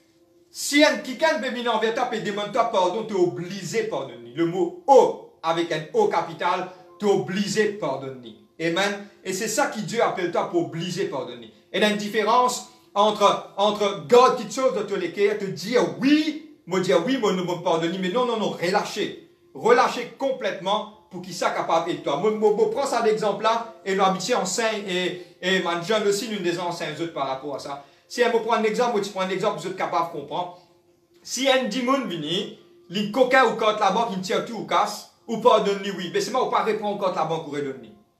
Si un quelqu'un peut venir envers toi et demander toi pardon, tu es obligé de pardonner. Le mot O avec un O capital, tu es obligé de pardonner. Amen. Et c'est ça que Dieu appelle toi pour obliger de pardonner. Et il y a une différence entre, entre God qui te sauve de te l'équerre, te dire oui, me dire oui, me me pardonner, mais non, non, non, relâcher. Relâcher complètement pour qu'il soit capable de toi. Je, je, je prends ça l'exemple là et l'habitude enseigne et, et man, jeune aussi, nous des enseignons autres par rapport à ça. Si elle me prend un exemple, tu prends un exemple, vous êtes capable de comprendre. Si un démon vient, il coquin ou contre la banque, il tire tout ou casse, ou pardonne oui. Mais c'est moi, ou pas répondre contre la banque ou redonner.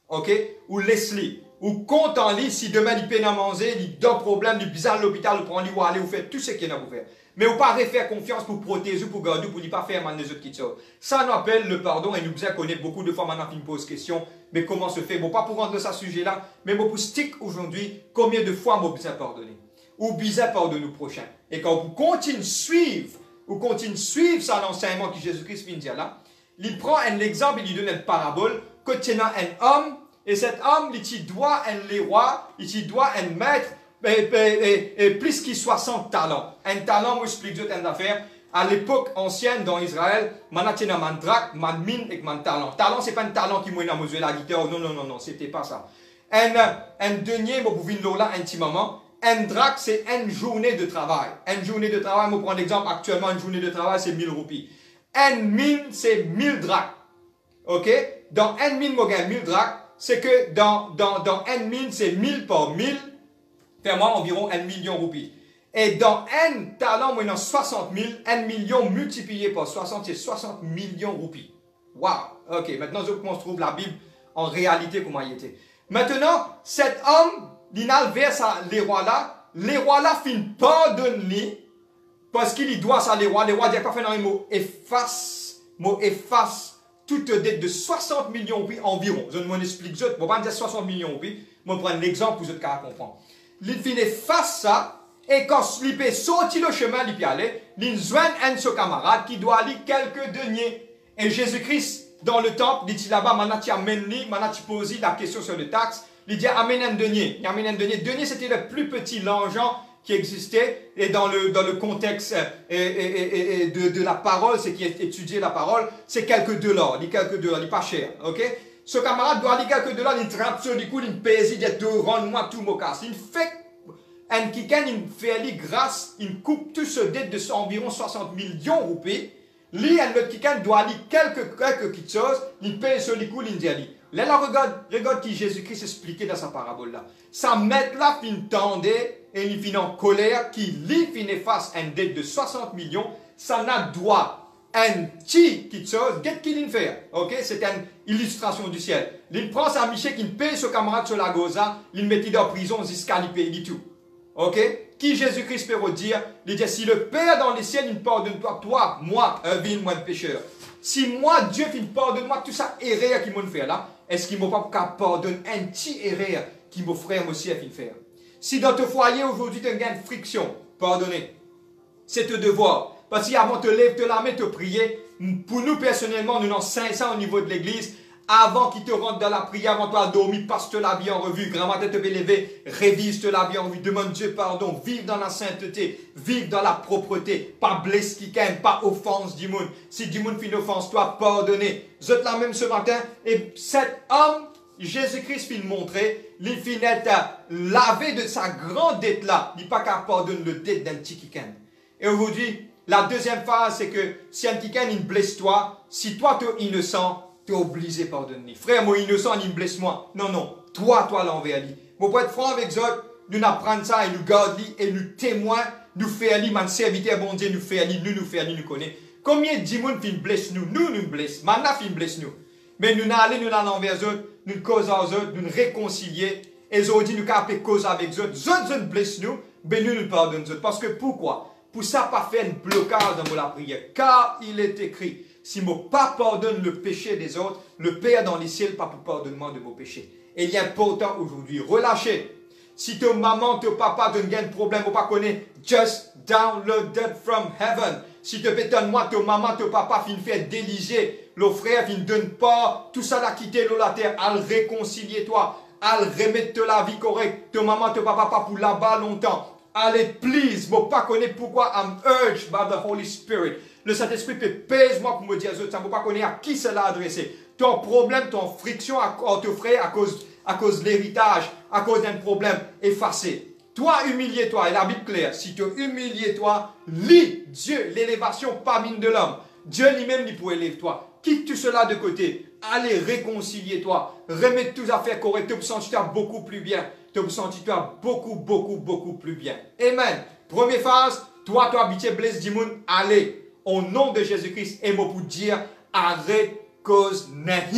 ok? Ou laisse-les. Ou compte en lui, si demain il peine à manger, il a un problème, il bizarre à l'hôpital, ou prend lui, ou aller, ou faire tout ce qu'il a à faire. Mais ou pas faire confiance pour protéger, pour garder, pour ne pas faire mal les autres qui sortent. Ça nous appelle le pardon et nous besoin connaître beaucoup de fois maintenant qui me pose question, mais comment se fait? Bon, pas pour rentrer dans ce sujet-là, mais moi pour stick aujourd'hui, combien de fois moi besoin pardonner? Ou besoin pardonner nous prochain. Et quand vous continuez à suivre, ou continuez à suivre ça l'enseignement que Jésus-Christ vient de dire là, il prend un exemple, il lui donne une parabole, que tu as un homme, et cet homme, il doit un roi, il doit un maître, et, et, et plus qu'il soixante talents. Un talent, moi, je explique toute une affaire. À l'époque ancienne, dans Israël, maintenant, tu as un drac, un mine et un talent. Talent, ce n'est pas un talent qui m'a mesuré la guitare. Non, non, non, non, ce n'était pas ça. Un, un denier, vous pouvez le là intimement. Un drac, c'est une journée de travail. Une journée de travail, je prends l'exemple, actuellement, une journée de travail, c'est mille roupies. Un mine, c'est mille dracs. OK? Dans un mine, moi, j'ai mille dracs. C'est que dans, dans, dans un mille, c'est mille par mille, fait moi environ un million de roupies. Et dans un talent, moi, dans soixante mille, un million multiplié par soixante, c'est soixante millions de roupies. Wow! Ok, maintenant, je comment se trouve la Bible en réalité, comment il était. Maintenant, cet homme, il a vers les rois-là, les rois-là finissent pardonner parce qu'il doit ça les rois. Les rois disent pas fait dans les mots efface, mot efface. Toute dette de soixante millions de roupies environ. Je ne m'en explique pas. Je ne vais pas dire soixante millions de roupies. Je vais prendre l'exemple pour que vous compreniez. Il finit face ça. Et quand il peut sortir le chemin, il peut aller. Il joint un de ses camarades qui doit aller quelques deniers. Et Jésus-Christ, dans le temple, il dit là-bas, maintenant tu amènes, maintenant tu poses la question sur le taxe. Il dit amène un denier. Il amène un denier. Denier, c'était le plus petit l'argent qui existait, et dans le, dans le contexte et, et, et, et de, de la parole, c'est qui étudiait la parole, c'est quelques dollars, il quelques dollars, il pas cher, ok? Ce camarade doit aller quelques dollars, il trappe sur du coup, il pèse, il dit, rends-moi tout mon casse. Il fait, un kikan, il fait aller grâce, il coupe tout ce dette de environ soixante millions de roupies. Lui, un autre kikan doit aller quelques, quelques petites choses, il pèse sur du coup, il dit, là, là, regarde, regarde qui Jésus-Christ expliquait dans sa parabole là. Sa maître là, fin tendait, et il finit en colère, qui lui finit face à une dette de soixante millions, ça n'a droit un petit qui chose, qu'est-ce qu'il fait? Ok, c'est une illustration du ciel. Il prend sa michée qui paye ce camarade sur la goza, il met dans la prison jusqu'à il paye tout. Ok, qui Jésus-Christ peut dire? Il dit, si le Père dans les ciels, il pardonne toi, toi, moi, un vil, moi, un pécheur. Si moi, Dieu, il pardonne-moi tout ça erreur qu'il m'a fait là, est-ce qu'il ne m'a pas pardonné un petit erreur qui mon frère aussi a fait faire? Si dans ton foyer aujourd'hui tu as une friction, pardonnez. C'est ton devoir. Parce qu'avant de te lever, te la mettre, te prier, pour nous personnellement, nous avons cinq cents au niveau de l'église. Avant qu'il te rentre dans la prière, avant toi de dormir, passe te la vie en revue. Grand-mère te fait lever, révise te la vie en revue. Demande Dieu pardon. Vive dans la sainteté. Vive dans la propreté. Pas blesse qui qu'aime, pas offense du monde. Si du monde fait une offense, toi, pardonnez. Vous êtes là même ce matin. Et cet homme, Jésus-Christ finit montrer, il finit à laver de sa grande dette là. Il n'est pas qu'à pardonner le dette d'un petit kikan. Et aujourd'hui, la deuxième phase, c'est que si un kikan, il blesse toi, si toi, tu es innocent, tu es obligé de pardonner. Frère, moi, innocent, il me blesse moi. Non, non. Toi, toi, l'envers lui. Moi, pour être franc avec eux, nous apprenons ça et nous gardons et nous témoignons, nous faisons lui, mon serviteur, bon Dieu, nous faisons lui, nous, nous faisons lui, nous connaissons. Combien de gens qui blessent nous? Nous, nous blessons. Maintenant, ils blessent nous. Mais nous n'allons, nous allons envers eux, nous causons aux autres, nous réconcilier. Et aujourd'hui, nous avons cause avec eux. Eux, ils blessent nous, mais nous, nous pardonnons eux. Parce que pourquoi? Pour ça, pas faire un blocage dans la prière. Car il est écrit, si je ne pas pardonne le péché des autres, le Père dans les ciels, pas pour pardonnement de vos péchés. Et il est important aujourd'hui, relâchez. Si ton maman, ton papa donne un problème, vous ne connaissez pas, just download that from heaven. Si te pétonne moi, ton maman, ton papa, fin fait déliger, le frère, fin donne pas, tout ça l'a quitté la terre, à le réconcilier toi, à le remettre la vie correcte, ton maman, ton papa, pas pour là-bas longtemps. Allez, please, je ne pas connaître pourquoi I'm urged by the Holy Spirit. Le Saint-Esprit peut pèse-moi pour me dire, ça ne pas connaître à qui cela adressé. Ton problème, ton friction à, à ton frère à cause, à cause de l'héritage, à cause d'un problème, effacé. Toi, humilie-toi. Et la Bible claire, si tu humilies toi, lis Dieu, l'élévation pas mine de l'homme. Dieu lui-même, il peut élever toi. Quitte tout cela de côté. Allez, réconcilier-toi. Remets toutes affaires correctes. Tu peux sentir beaucoup plus bien. Tu peux sentir beaucoup, beaucoup, beaucoup plus bien. Amen. Première phase, toi, tu habites blesse du monde. Allez, au nom de Jésus-Christ, et moi pour dire, arrête cause nahi.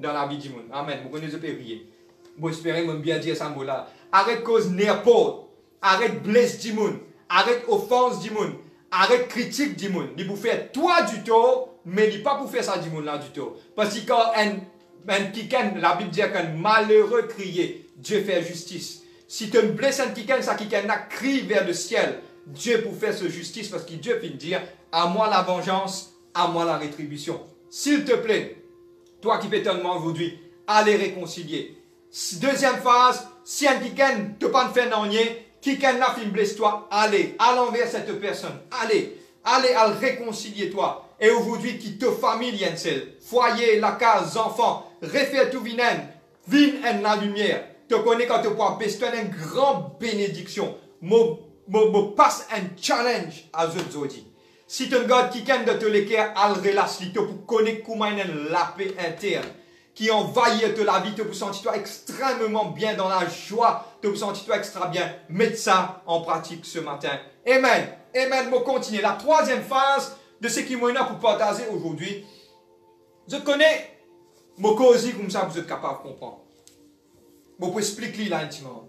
dans la vie du monde. Amen. Vous connaissez pas prier. Vous espérez même bien dire ça mot là. Arrête cause n'importe. Arrête blesse du monde. Arrête offense du monde. Arrête critique du monde. Il vous fait toi du tort, mais il pas pour faire ça du monde là du tort. Parce que quand un, un kiken, la Bible dit qu'un malheureux crier, Dieu fait justice. Si tu me blesses un kiken, ça kiken a crie vers le ciel. Dieu pour faire ce justice parce que Dieu finit dire à moi la vengeance, à moi la rétribution. S'il te plaît, toi qui fais tellement aujourd'hui, allez réconcilier. Deuxième phase, si un kiken te pas faire non kiken n'a fin blesse toi, allez, à l'envers cette personne, allez, allez à le réconcilier toi. Et aujourd'hui, qui te famille yen sel, foyer, la case, enfants, refait tout vinen, vin en la lumière. Te connais quand tu pourras bestoin une grande bénédiction. Mo, mo, mo passe un challenge à ce zodi. Si tu regardes kiken de te l'équerre, al relâche li te pour connaître comment une la paix interne qui envahit te la vie, te pour sentir toi extrêmement bien dans la joie, te pour sentir toi extra bien. Mets ça en pratique ce matin. Amen. Amen. Moi continuer. La troisième phase de ce qui m'a pour partager aujourd'hui. Je connais mon cause comme ça, vous êtes capable de comprendre. Je peux expliquer là intimement.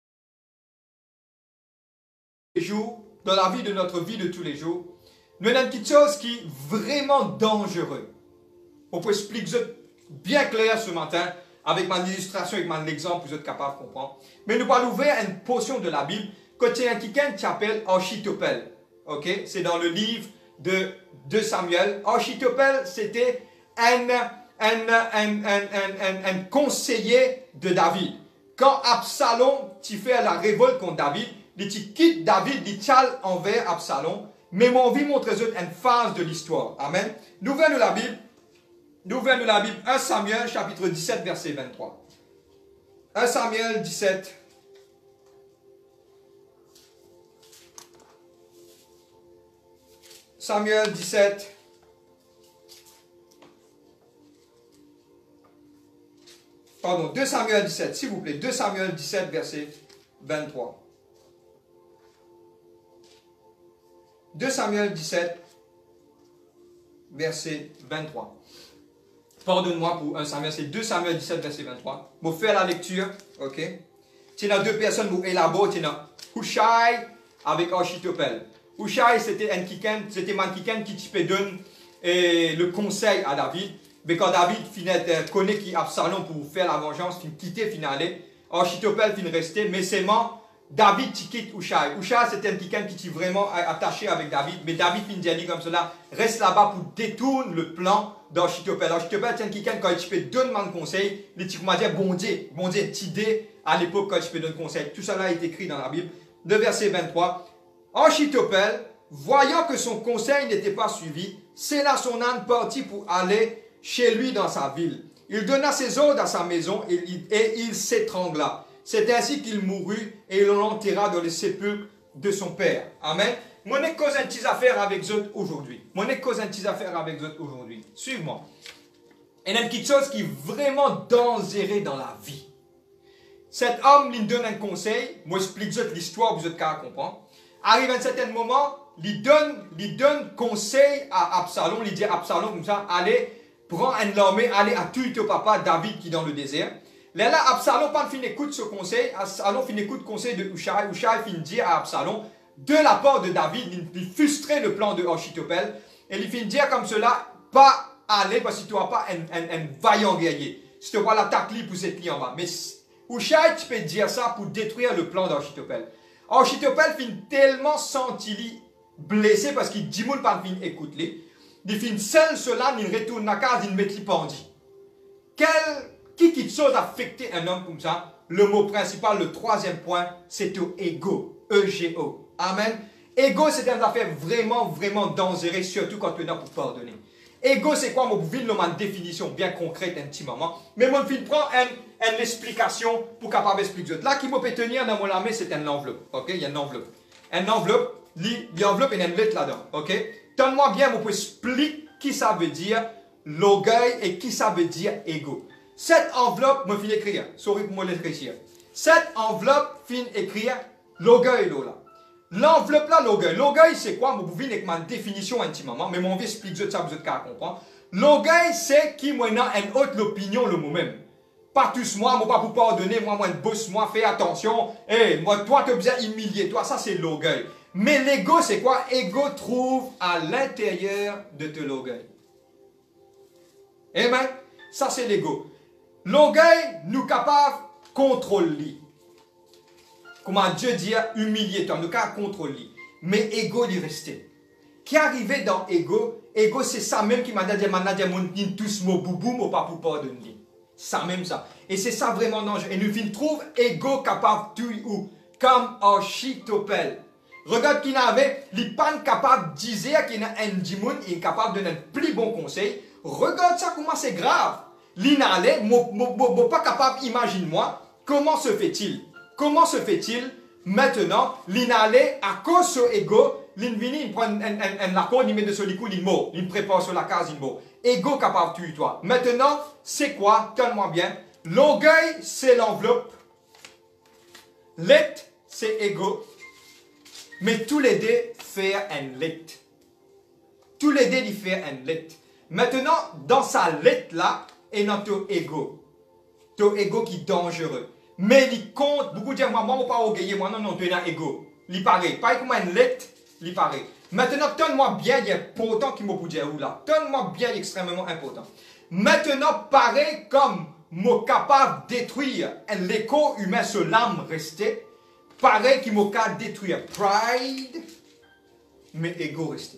Les jours, dans la vie de notre vie de tous les jours, nous avons une petite chose qui est vraiment dangereuse. Je peux expliquer bien clair ce matin, avec mon illustration, avec mon exemple, vous êtes capable de comprendre. Mais nous allons ouvrir une portion de la Bible, côté un quelqu'un qui s'appelle Achitophel. Ok? C'est dans le livre de, de Samuel. Achitophel, c'était un, un, un, un, un, un conseiller de David. Quand Absalom tu fait la révolte contre David, il quitte David, il tient envers Absalom. Mais mon vie montre une phase de l'histoire. Amen. Nous venons de la Bible. Nous venons de la Bible, un Samuel, chapitre dix-sept, verset vingt-trois. un Samuel dix-sept. Samuel dix-sept. Pardon, deux Samuel dix-sept, s'il vous plaît. deux Samuel dix-sept, verset vingt-trois. deux Samuel dix-sept, verset vingt-trois. Pardonne-moi pour un Samuel, c'est deux Samuel dix-sept, verset vingt-trois. Pour faire la lecture, ok. Tu as deux personnes pour élaborer. Tu as Hushai avec Achitophel. Hushai, c'était un kiken, c'était un kiken qui te donne eh, le conseil à David. Mais quand David finit, connaît qui Absalom pour faire la vengeance, il quitter finalement. Achitophel finit rester, mais c'est moi. David quitte Hushai. Hushai, c'était un kiken qui est vraiment attaché avec David. Mais David finit dit comme cela, reste là-bas pour détourner le plan d'Achitophel. Achitophel, c'est un kiken quand il peut donner un conseil, il dit bon Dieu, bon Dieu, t'idée à l'époque quand il peut donner conseil. Tout cela est écrit dans la Bible. Le verset vingt-trois. Achitophel, voyant que son conseil n'était pas suivi, sella son âne parti pour aller chez lui dans sa ville. Il donna ses ordres à sa maison et il, et il s'étrangla. C'est ainsi qu'il mourut et il l'enterra dans le sépulcre de son père. Amen. Mon est cause un petit affaire avec eux aujourd'hui. Mon est cause un petit affaire avec eux aujourd'hui. Suive-moi. Il y a une petite chose qui est vraiment dangereuse dans la vie. Cet homme lui donne un conseil. Moi, j'explique l'histoire, vous êtes qu'à comprendre. Arrive à un certain moment, il donne, il donne conseil à Absalom. Il dit à Absalom comme ça, allez, prends une armée, allez à tuer ton papa David qui est dans le désert. Là, là Absalom pas fin écoute ce conseil. Absalom fin écoute le conseil de Hushai. Hushai fin dire à Absalom, de la part de David, il, il frustrait le plan de Achitophel. Et il fin dire comme cela, pas aller parce que tu n'as pas un, un, un vaillant guerrier. Si tu vois l'attaque pour cette ligne en bas. Mais Hushai, tu peux dire ça pour détruire le plan d'Achitophel. Achitophel fin tellement senti blessé parce qu'il dit moule pas fin écoute les. Il fin seul cela, il retourne à casa, il met les pendis. Quel Qui quitte chose affecter un homme comme ça? Le mot principal, le troisième point, c'est au ego. E G O. Amen. Ego, c'est une affaire vraiment, vraiment dangereuse, surtout quand tu es là pour pardonner. Ego, c'est quoi? Moi, vous voyez une définition bien concrète, intimement. Mais moi, je prends une, une explication pour capable d'expliquer. Là, qui peut tenir dans mon main, c'est une enveloppe. Ok? Il y a une enveloppe. Une enveloppe, l'enveloppe et une lettre là-dedans. Ok? Donne-moi bien, vous expliquer qui ça veut dire l'orgueil et qui ça veut dire ego. Cette enveloppe, me fin écrire. Sorry pour moi l'écrire. Cette enveloppe fin écrire l'orgueil là. L'enveloppe là, l'orgueil. L'orgueil, c'est quoi? Vous pouvez avec ma définition intimement, mais mon vie explique ça, vous êtes qu'à comprendre. L'orgueil, c'est qui moi n'a une autre opinion le moi-même. Pas tous moi, moi pas pour pardonner, moi, moi, bosse, moi, fais attention. Eh, hey, moi, toi, tu as besoin humilier, toi, ça, c'est l'orgueil. Mais l'ego, c'est quoi? Ego trouve à l'intérieur de te l'orgueil. Amen? Ça, c'est l'ego. L'orgueil, nous capables de contrôler. Comment Dieu dit, humilier-toi, nous capables de contrôler. Mais ego, il restait. Qui arrivait dans ego? Ego, c'est ça même qui m'a dit, m'a dit, mon tous mon boubou, mon pas pour pardonner. Ça même ça. Et c'est ça vraiment dangereux. Et nous vîmes trouve ego capable de tout ou comme Achitopel. Regarde qu'il avait, il pas capable de dire qu'il y a un dimoun, il est capable de donner un plus bon conseil. Regarde ça comment c'est grave. L'inalé, moi pas capable, imagine-moi, comment se fait-il? Comment se fait-il maintenant, l'inalé, à cause de ego, l'invini, il prend un, un, un accord, il met de solico, il mot, il prépare sur la case, il mot. Ego capable de tuer toi. Maintenant, c'est quoi? Donne-moi bien. L'orgueil, c'est l'enveloppe. L'être, c'est ego. Mais tous les deux font un lettre. Tous les deux, ils font un lettre. Maintenant, dans sa lettre là, il y a ton ego. Ton ego qui est dangereux. Mais il compte, beaucoup disent, moi, moi, je ne pas orgueilleux, moi, non, non, tu es un ego. Il paraît. Pas comme une lettre, il paraît. Maintenant, donne-moi bien, il y a important qui m'a dit où là. Donne-moi bien, extrêmement important. Maintenant, pareil comme moi capable de détruire l'écho humain sur l'âme restée, pareil qui m'a capable de détruire pride, mais ego resté.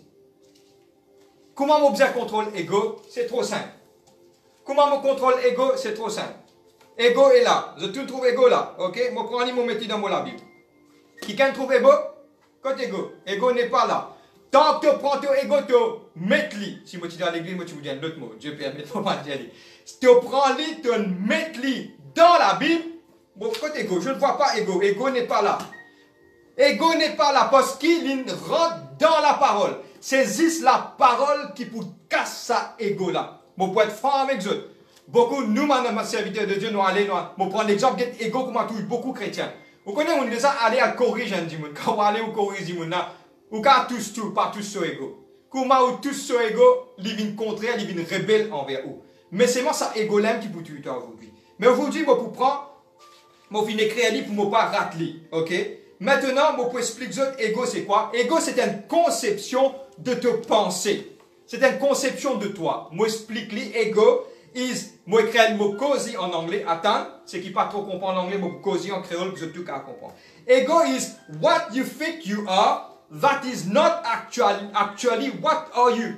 Comment moi bien contrôle ego? C'est trop simple. Comment moi contrôle ego? C'est trop simple. Ego est là. Je tout trouve ego là. Ok? Moi prends mon métier dans mon la Bible. Quelqu'un trouve ego? Côté ego. Ego n'est pas là. Tant que tu prends ton ego, tu mets li. Si moi tu dis à l'église, moi tu vous dis un autre mot. Dieu permet de pas dire. Tu prends li, tu mets li dans la Bible. Bon, côté ego, je ne vois pas ego. Ego n'est pas là. Ego n'est pas là parce qu'il rentre dans la parole. Saisissent la parole qui pour casser ça ego là. Bon, pour être franc avec eux. Beaucoup, nous, maintenant, serviteurs de Dieu, nous allons, nous prendre l'exemple de ego comme tout, beaucoup de chrétiens. Vous connaissez, on dit ça, aller à corriger un dimanche. Quand on va aller au corriger un dimanche, ou quand tous tout, pas tous sur ego. Comment ou tous sur ego, ils viennent contraire, ils viennent rebelles envers eux. Mais c'est moi ça ego là qui pour tuer aujourd'hui. Mais aujourd'hui, moi pour prendre, moi viens écrire un livre pour ne pas rater, ok? Maintenant, moi pour expliquer ego c'est quoi? Ego c'est une conception de te penser. C'est une conception de toi. Moi explique li ego is, moi écris le mot cozy en anglais. Attends, c'est qui pas trop comprend en anglais, moi cozy en créole, vous êtes tout qu'à comprendre. Ego is what you think you are. That is not actually, actually what are you.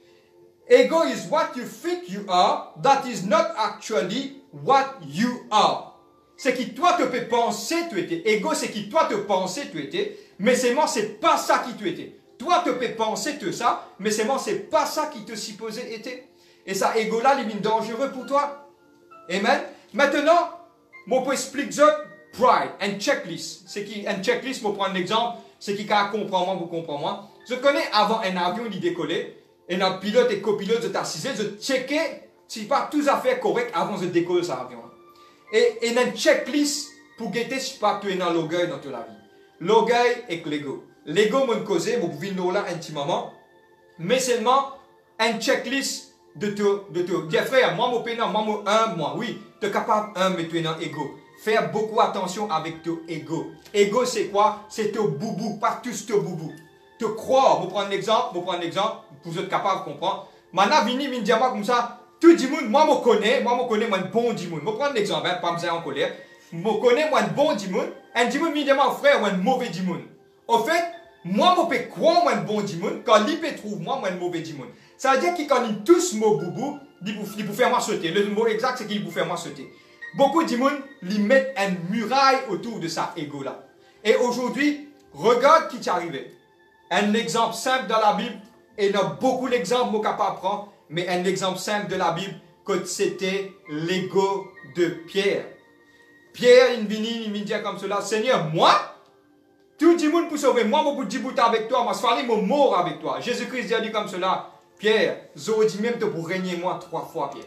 Ego is what you think you are. That is not actually what you are. C'est qui toi te peux penser tu étais. Ego c'est qui toi te penser tu étais. Mais c'est moi c'est pas ça qui tu étais. Toi te peux penser que ça. Mais c'est moi c'est pas ça qui te supposait était. Et ça ego là il est dangereux pour toi. Amen. Maintenant, moi pour expliquer pride, un checklist. C'est qui un checklist pour prendre l'exemple. C'est qui comprend moi, vous comprenez moi. Je connais avant un avion, il décollait, et notre pilote et copilote, je t'assisais, je checkais si pas tous affaires correctes avant de décoller cet avion. Et il y a une checklist pour guetter si pas tu es dans l'orgueil dans toute la vie. L'orgueil et l'ego. L'ego m'a causé, vous pouvez nous là intimement, mais seulement une checklist de tout, de tout. Dis frère, moi, mon pénal, moi, mon un, moi, oui, tu es capable, un, mais tu es dans l'ego. Faire beaucoup attention avec ton ego. Ego, c'est quoi? C'est ton boubou, pas tous ton boubou. Te croire, vous prenez l'exemple, vous prenez l'exemple, vous êtes capable de comprendre. Maintenant, vini, vini, dis-moi comme ça, tout le monde, moi, je connais, moi, je connais, moi, un bon dimanche. Je prends l'exemple, hein, pas me dire en colère. Je connais, moi, un bon dimanche. Un dimanche, vini, dis-moi, frère, moi, un mauvais dimanche. En fait, moi, je peux croire, moi, un bon dimanche, quand il peut trouver, moi, moi, un mauvais dimanche. Ça veut dire que quand ils tous mon boubou, ils vous faire moi sauter. Le mot exact, c'est qu'ils vous faire moi sauter. Beaucoup de monde ils mettent une muraille autour de ça ego là. Et aujourd'hui, regarde qui t'est arrivé. Un exemple simple dans la Bible, et il y a beaucoup d'exemples que je ne peux pas prendre, mais un exemple simple de la Bible, que c'était l'ego de Pierre. Pierre, il vient, il vient dire comme cela, Seigneur, moi, tout le monde pour sauver, moi, je peux dire avec toi, moi, je vais aller mort avec toi. Jésus-Christ a dit comme cela, Pierre, je dis même pour régner moi trois fois, Pierre.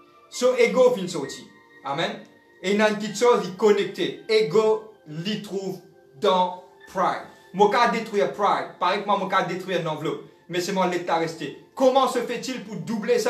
Ce ego vient sortir. Amen. Et il y a une petite chose, il est connecté. Ego, il trouve dans pride. Moi, je peux détruire pride. Par exemple, moi, je peux détruire une enveloppe. Mais c'est moi l'état resté. Comment se fait-il pour doubler ça?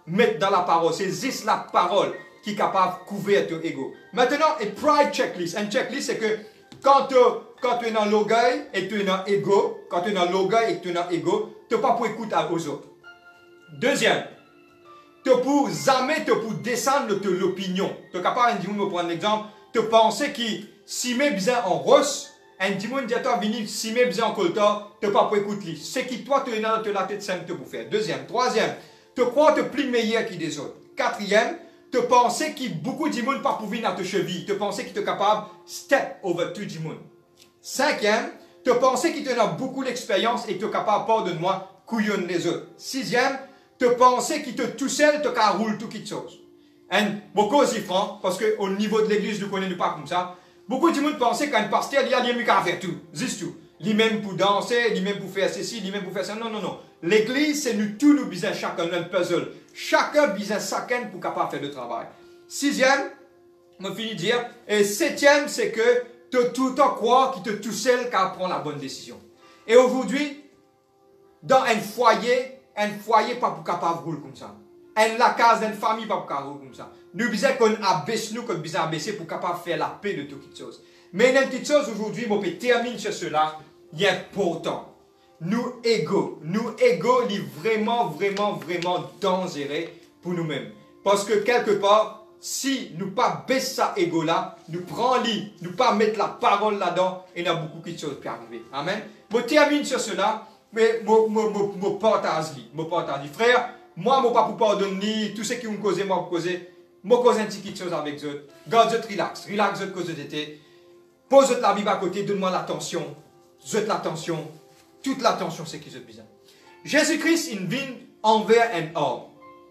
mettre dans la parole. C'est juste la parole qui est capable de couvrir ton ego. Maintenant, une pride checklist. Une checklist, c'est que quand tu quand tu es dans l'orgueil et tu es dans l'ego, quand tu es dans l'orgueil et tu es dans l'ego, tu n'as pas pour écouter aux autres. Deuxième, tu pour jamais te pour descendre de l'opinion. Tu es capable de dire, me prendre l'exemple, tu penses qu'il s'y met bien en rosse, un dimanche dit toi venir s'y met bien en colta, tu pas pour écouter. C'est qui toi tu es dans la tête simple pour faire. Deuxième, troisième, tu crois te plus meilleur que des autres. Quatrième, tu penses qu'il beaucoup de monde pas pour venir à te cheville. Tu penses qu'il est capable step over tout le monde. Cinquième, tu penses qu'il te donne beaucoup d'expérience et tu es capable pardonne-moi couillonne les autres. Sixième, tu penses qu'il te tout seul, tu qu'à rouler tout quelque chose. Et beaucoup aussi franc, parce qu'au niveau de l'église, nous ne connaissons pas comme ça. Beaucoup de monde pensaient qu'un pasteur, il y a mieux qu'à faire tout. Juste tout. Lui-même pour danser, lui-même pour faire ceci, lui-même pour faire ça. Non, non, non. L'église, c'est nous tous, nous besoin chacun d'un puzzle. Chacun besoin chacun pour capable faire le travail. Sixième, on finit de dire. Et septième, c'est que tu tout le temps croire qu'il te tout seul qu'à prendre la bonne décision. Et aujourd'hui, dans un foyer, un foyer pas pour capable de rouler comme ça. Un la case d'une famille pas pour capable de rouler comme ça. Nous besoin qu'on abaisse nous, qu'on besoin abaisser pour capable faire la paix de toutes les choses. Mais une petite chose aujourd'hui, je peux terminer sur cela, il est important. Nous égaux, nous égaux, il est vraiment, vraiment, vraiment dangereux pour nous-mêmes. Parce que quelque part, si nous pas baisser ça ego là, nous prenons lit, nous pas mettre la parole là-dedans, et il y a beaucoup de choses qui arrivent. Amen. Je termine sur cela, mais je partage lit, je partage lit. Frère, moi, je ne pas pour pardonner, tout ce qui me cause, moi, pour causer, je cause un petit chose avec eux. Garde eux relax, relax eux cause d'été. Pose la Bible à côté, donne-moi l'attention. Zut l'attention. Toute l'attention, c'est qui ont besoin. Jésus-Christ, il vient envers un orbe.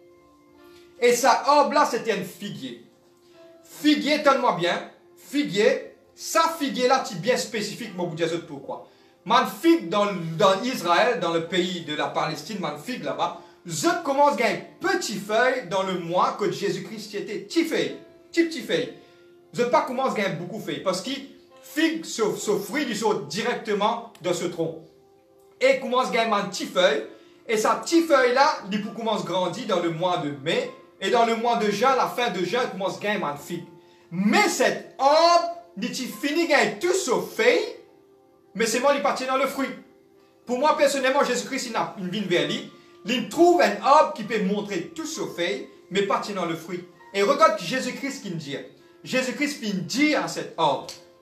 Et sa orbe là, c'était un figuier. Figuier, donne-moi bien. Figuier, ça figuier là, c'est bien spécifique, moi, vous dire pourquoi. Man figue dans, dans Israël, dans le pays de la Palestine, man figue là-bas. Je commence à gagner petit feuille dans le mois que Jésus-Christ était. Petit feuille. Petit petit feuille. Je ne pas commence à gagner beaucoup de feuilles. Parce que figue, ce, ce fruit, il saute directement dans ce tronc. Et commence à gagner un petit feuille. Et sa petite feuille là, il commence à grandir dans le mois de mai. Et dans le mois de juin, la fin de juin, il commence à gagner un figue. Mais cette arbre, il finit de gagner tout ce feuille. Mais c'est moi qui partit dans le fruit. Pour moi, personnellement, Jésus-Christ, il a une vigne vers lui. Il trouve un arbre qui peut montrer tout ce feuille, mais partir dans le fruit. Et regarde Jésus-Christ qui me dit. Jésus-Christ vient dire à cet arbre,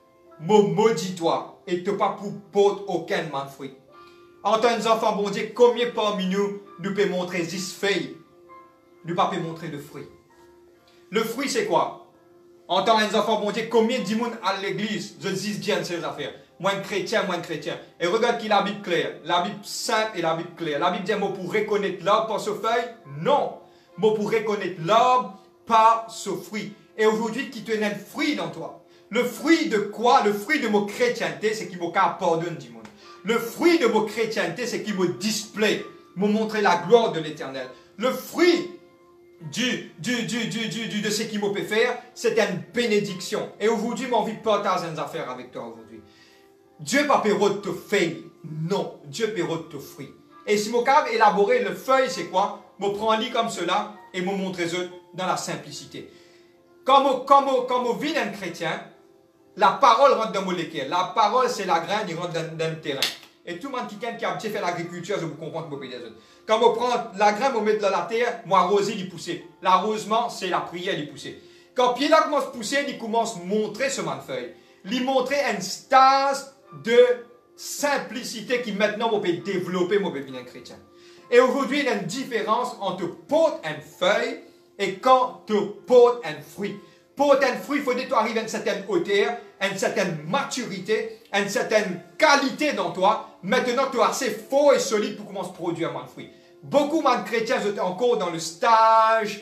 maudis-toi, et te pas pour porter aucun man fruit. En tant qu'enfants, bon Dieu, combien parmi nous, nous peut montrer dix feuilles, nous pas peut montrer de fruits. Le fruit, c'est quoi? En tant qu'enfants, bon Dieu, combien de monde à l'église, je dis bien ces affaires. Moins chrétien, moins chrétien. Et regarde qui la Bible claire. La Bible simple et la Bible claire. La Bible dit, moi pour reconnaître l'arbre par ce feuille? Non. Moi pour reconnaître l'arbre par ce fruit. Et aujourd'hui, qui te donne un fruit dans toi. Le fruit de quoi? Le fruit de mon chrétienté, c'est qu'il me pardonne du monde. Le fruit de mon chrétienté, c'est qu'il me display, me montrer la gloire de l'éternel. Le fruit du, du, du, du, du, du, de ce qu'il me peut faire, c'est une bénédiction. Et aujourd'hui, j'ai envie de partager une affaire avec toi aujourd'hui. Dieu n'a pas de te feuille. Non, Dieu peut de te fruit. Et si je veux élaborer le feuille, c'est quoi? Je prends un lit comme cela et je montre eux dans la simplicité. Quand je vis un chrétien, la parole rentre dans mon léquel. La parole, c'est la graine, il rentre dans, dans le terrain. Et tout le monde qui, qui a fait l'agriculture, je vous comprends que vous pouvez dire ça. Quand je prends la graine, je mets dans la terre, moi, arroser, il pousse. L'arrosement, c'est la prière, il pousse. Quand pied là commence à pousser, il commence à montrer ce man feuille. Il montrer un stage de simplicité qui maintenant peut développer mon bébé chrétien. Et aujourd'hui, il y a une différence entre porte une feuille et quand tu portes un fruit. Porte un fruit, il faut que tu arrives à une certaine hauteur, à une certaine maturité, à une certaine qualité dans toi. Maintenant, tu es assez fort et solide pour commencer à produire un fruit. Beaucoup de chrétiens sont encore dans le stage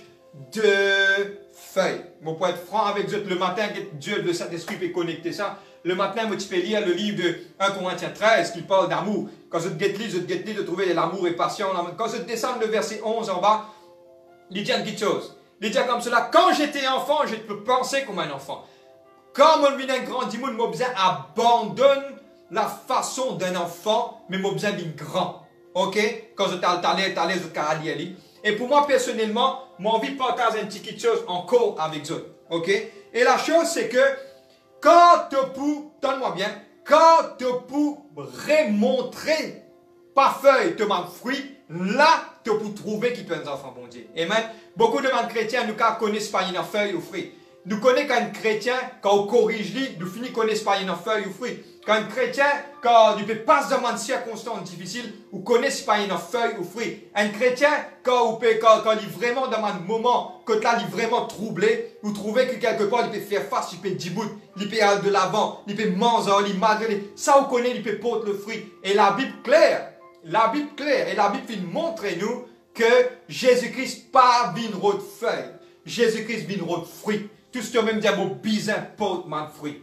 de feuille. Bon, pour être franc avec vous, le matin, Dieu, le Saint-Esprit peut connecter ça. Le matin, je peux lire le livre de un Corinthiens treize qui parle d'amour. Quand je te lis, je te lis de trouver l'amour et patient. Quand je descends le verset onze en bas, il dit une petite chose. Il dit comme cela, quand j'étais enfant, je peux penser comme un enfant. Quand je viens grand, dis-moi, je besoin abandonne la façon d'un enfant, mais je besoin d'un grand. Ok? Quand je t'allais, t'allais, je t'allais, Et pour moi, personnellement, j'ai envie de partager une petite chose encore avec eux. Ok? Et la chose, c'est que quand tu peux, donne-moi bien, quand tu peux remontrer par feuille de mon fruit, là, tu peux trouver qui peut être un enfant bon Dieu. Amen. Beaucoup de mon chrétiens, nous ne connaissent pas une feuille ou fruit. Nous connaissons qu'un chrétien, quand on corrige lui, nous finissons connaissent pas une feuille ou fruit. Quand un chrétien, quand il peut pas dans une circonstance difficile, ou connaissent pas une feuille ou fruit. Un chrétien, quand on peut, quand, quand il est vraiment dans un moment, quand là, il est vraiment troublé, vous trouvez que quelque part, il peut faire face, il peut djibout, il peut aller de l'avant, il peut manger, il malgré. Ça, on connaît, il peut porter le fruit. Et la Bible claire, la Bible claire, et la Bible vient montrer nous que Jésus-Christ pas vient de feuille. Jésus-Christ vient de fruit. Tout ce que même dire, mon bizarre porte un fruit.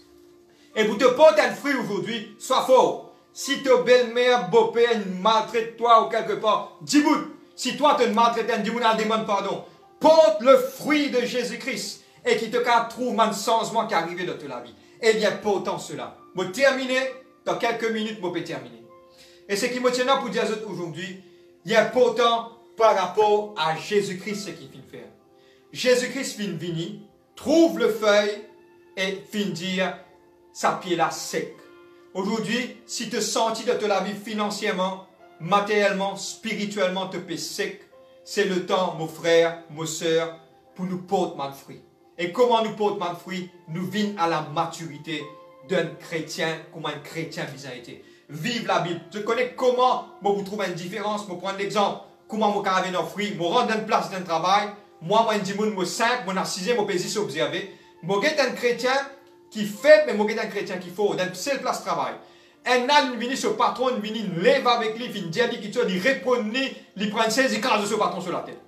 Et vous te portez un fruit aujourd'hui, sois fort. Si ta belle-mère, beau-père, maltraite toi ou quelque part, dis-vous. Si toi tu maltraites, dis-vous, demande pardon. Porte le fruit de Jésus-Christ et qui te trouve un changement qui est arrivé dans toute la vie. Et bien, pourtant cela. Je vais terminer, dans quelques minutes, je vais terminer. Et ce qui me tient pour dire aujourd'hui, il est important par rapport à Jésus-Christ ce qu'il vient faire. Jésus-Christ vient venir, trouve le feuille et vient dire, sa pied là sec. Aujourd'hui, si tu sens de te la vie financièrement, matériellement, spirituellement, te paie sec, c'est le temps, mon frère, mon soeur, pour nous porter mal fruit. Et comment nous porter mal fruit? Nous venons à la maturité d'un chrétien, comme un chrétien a été. Vive la Bible. Je connais comment, moi, vous trouvez une différence. Je vais prendre l'exemple. Comment moi, quand je fruit, je rentre dans une place d'un travail. Moi, moi, je dis, moi, cinq, moi, narcisé, moi, je suis observé. Moi, je suis un chrétien qui fait, mais moi, je suis un chrétien qui faut, dans une seule place de travail. Un an, il vient, ce patron, il vient, il lève avec lui, il dit, il répond, il prend une saisie, il crase ce patron sur la tête.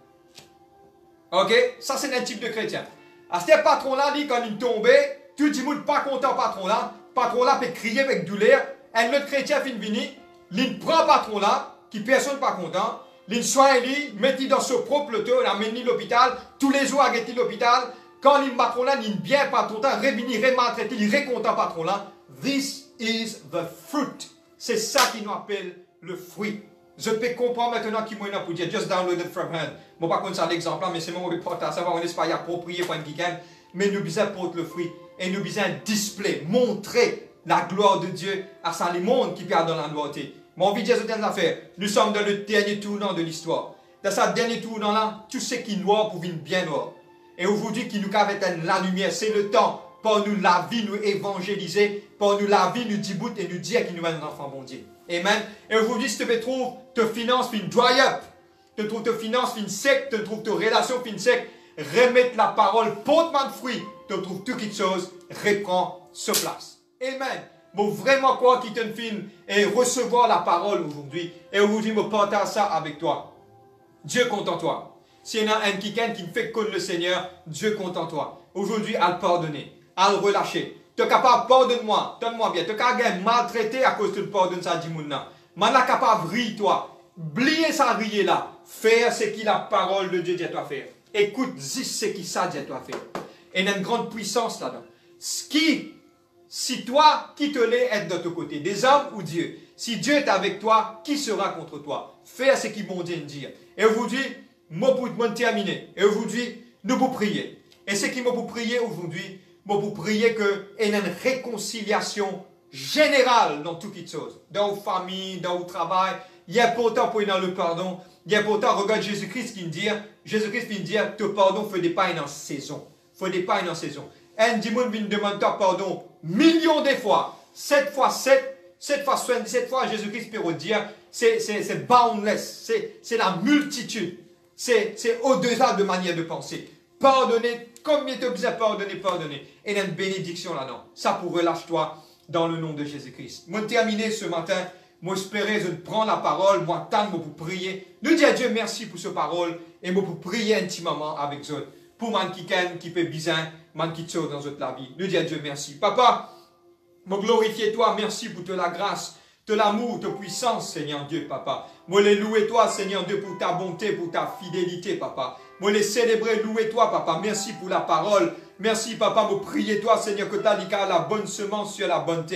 Ok? Ça, c'est un type de chrétien. À ce patron-là, quand il tombait, tout le monde pas content, patron-là. Patron-là peut crier avec douleur. Un autre chrétien vient venir, il prend patron-là, qui personne pas content. Il soigne lui, met dans son propre loto, il amène à l'hôpital. Tous les jours, il est à l'hôpital. Quand il patron-là, il bien patron-là, il remaltraité, il est content patron-là. This is the fruit. C'est ça qui nous appelle le fruit. Je peux comprendre maintenant qui m'a pour dire, just download it from hand. Bon, pas comme ça l'exemple, mais c'est mon reportage, savoir on n'est pas approprié pour un week-end. Mais nous besoin porter le fruit. Et nous besoin display, montrer la gloire de Dieu à ça, les mondes qui perdent dans la nouveauté. Mon envie de dire cette affaire. Nous sommes dans le dernier tournant de l'histoire. Dans ce dernier tournant-là, tout ce qui est noir pour venir bien noir. Et aujourd'hui, qui nous cave la lumière, c'est le temps pour nous la vie nous évangéliser, pour nous la vie nous dire et nous dire qu'il nous met un enfant bon Dieu. Amen. Et aujourd'hui, si tu te trouves, tes finances fin dry up, tu trouves tes finances fin sec, tu trouves tes relations fin sec, remettre la parole, porte-moi de fruits, tu trouves toutes les choses, reprends ce place. Amen. Bon, vraiment quoi qui te filme et recevoir la parole aujourd'hui. Et aujourd'hui, je partage ça avec toi. Dieu compte en toi. S'il y en a un qui qui fait connaître le Seigneur, Dieu compte en toi. Aujourd'hui, à le pardonner, à le relâcher. Tu es capable, pardonne-moi, donne-moi bien. Tu es capable de maltraiter à cause de le pardon ça dit maintenant. Maintenant, capable, rire toi. Oubliez ça, rire là. Faire ce que la parole de Dieu dit à toi faire. Écoute, dis ce qui ça dit à toi faire. Et il y a une grande puissance là-dedans. Ce qui, si toi, qui te l'est, être de ton côté, des hommes ou Dieu. Si Dieu est avec toi, qui sera contre toi? Faire ce qu'il bon Dieu dire. Et aujourd'hui, moi pour terminer. Et aujourd'hui, nous vous prier. Et ce qui m'a pour prier aujourd'hui, moi pour prier qu'il y ait une réconciliation générale dans toutes les choses. Dans vos familles, dans vos travail. Il est important pour dans le pardon. Il est important, regarde Jésus-Christ qui me dit, Jésus-Christ qui me dit, te pardon, fais des pas en saison. Fais des pas en saison. Un démon vient demander pardon millions de fois. Sept fois sept, sept fois soixante-dix-sept fois, Jésus-Christ peut dire, c'est boundless. C'est la multitude. C'est au-delà de manière de penser. Pardonner, comme il te besoin pardonner, pardonner. Et il y a une bénédiction là-dedans. Ça pour relâche-toi dans le nom de Jésus-Christ. Moi, terminer ce matin, moi, j'espérais, je prends la parole, moi, tant pour prier. Nous dis à Dieu merci pour cette parole et moi pour prier intimement avec eux. Pour man qui ken, qui peut bizarre, man qui tue dans notre vie. Nous dis à Dieu merci. Papa, moi glorifier toi, merci pour te la grâce, de l'amour, de puissance, Seigneur Dieu, papa. Moi les louer toi, Seigneur Dieu, pour ta bonté, pour ta fidélité, papa. Moi les célébrer, louer toi, papa. Merci pour la parole. Merci, papa, moi prier toi, Seigneur, que tu as la bonne semence sur la bonne terre.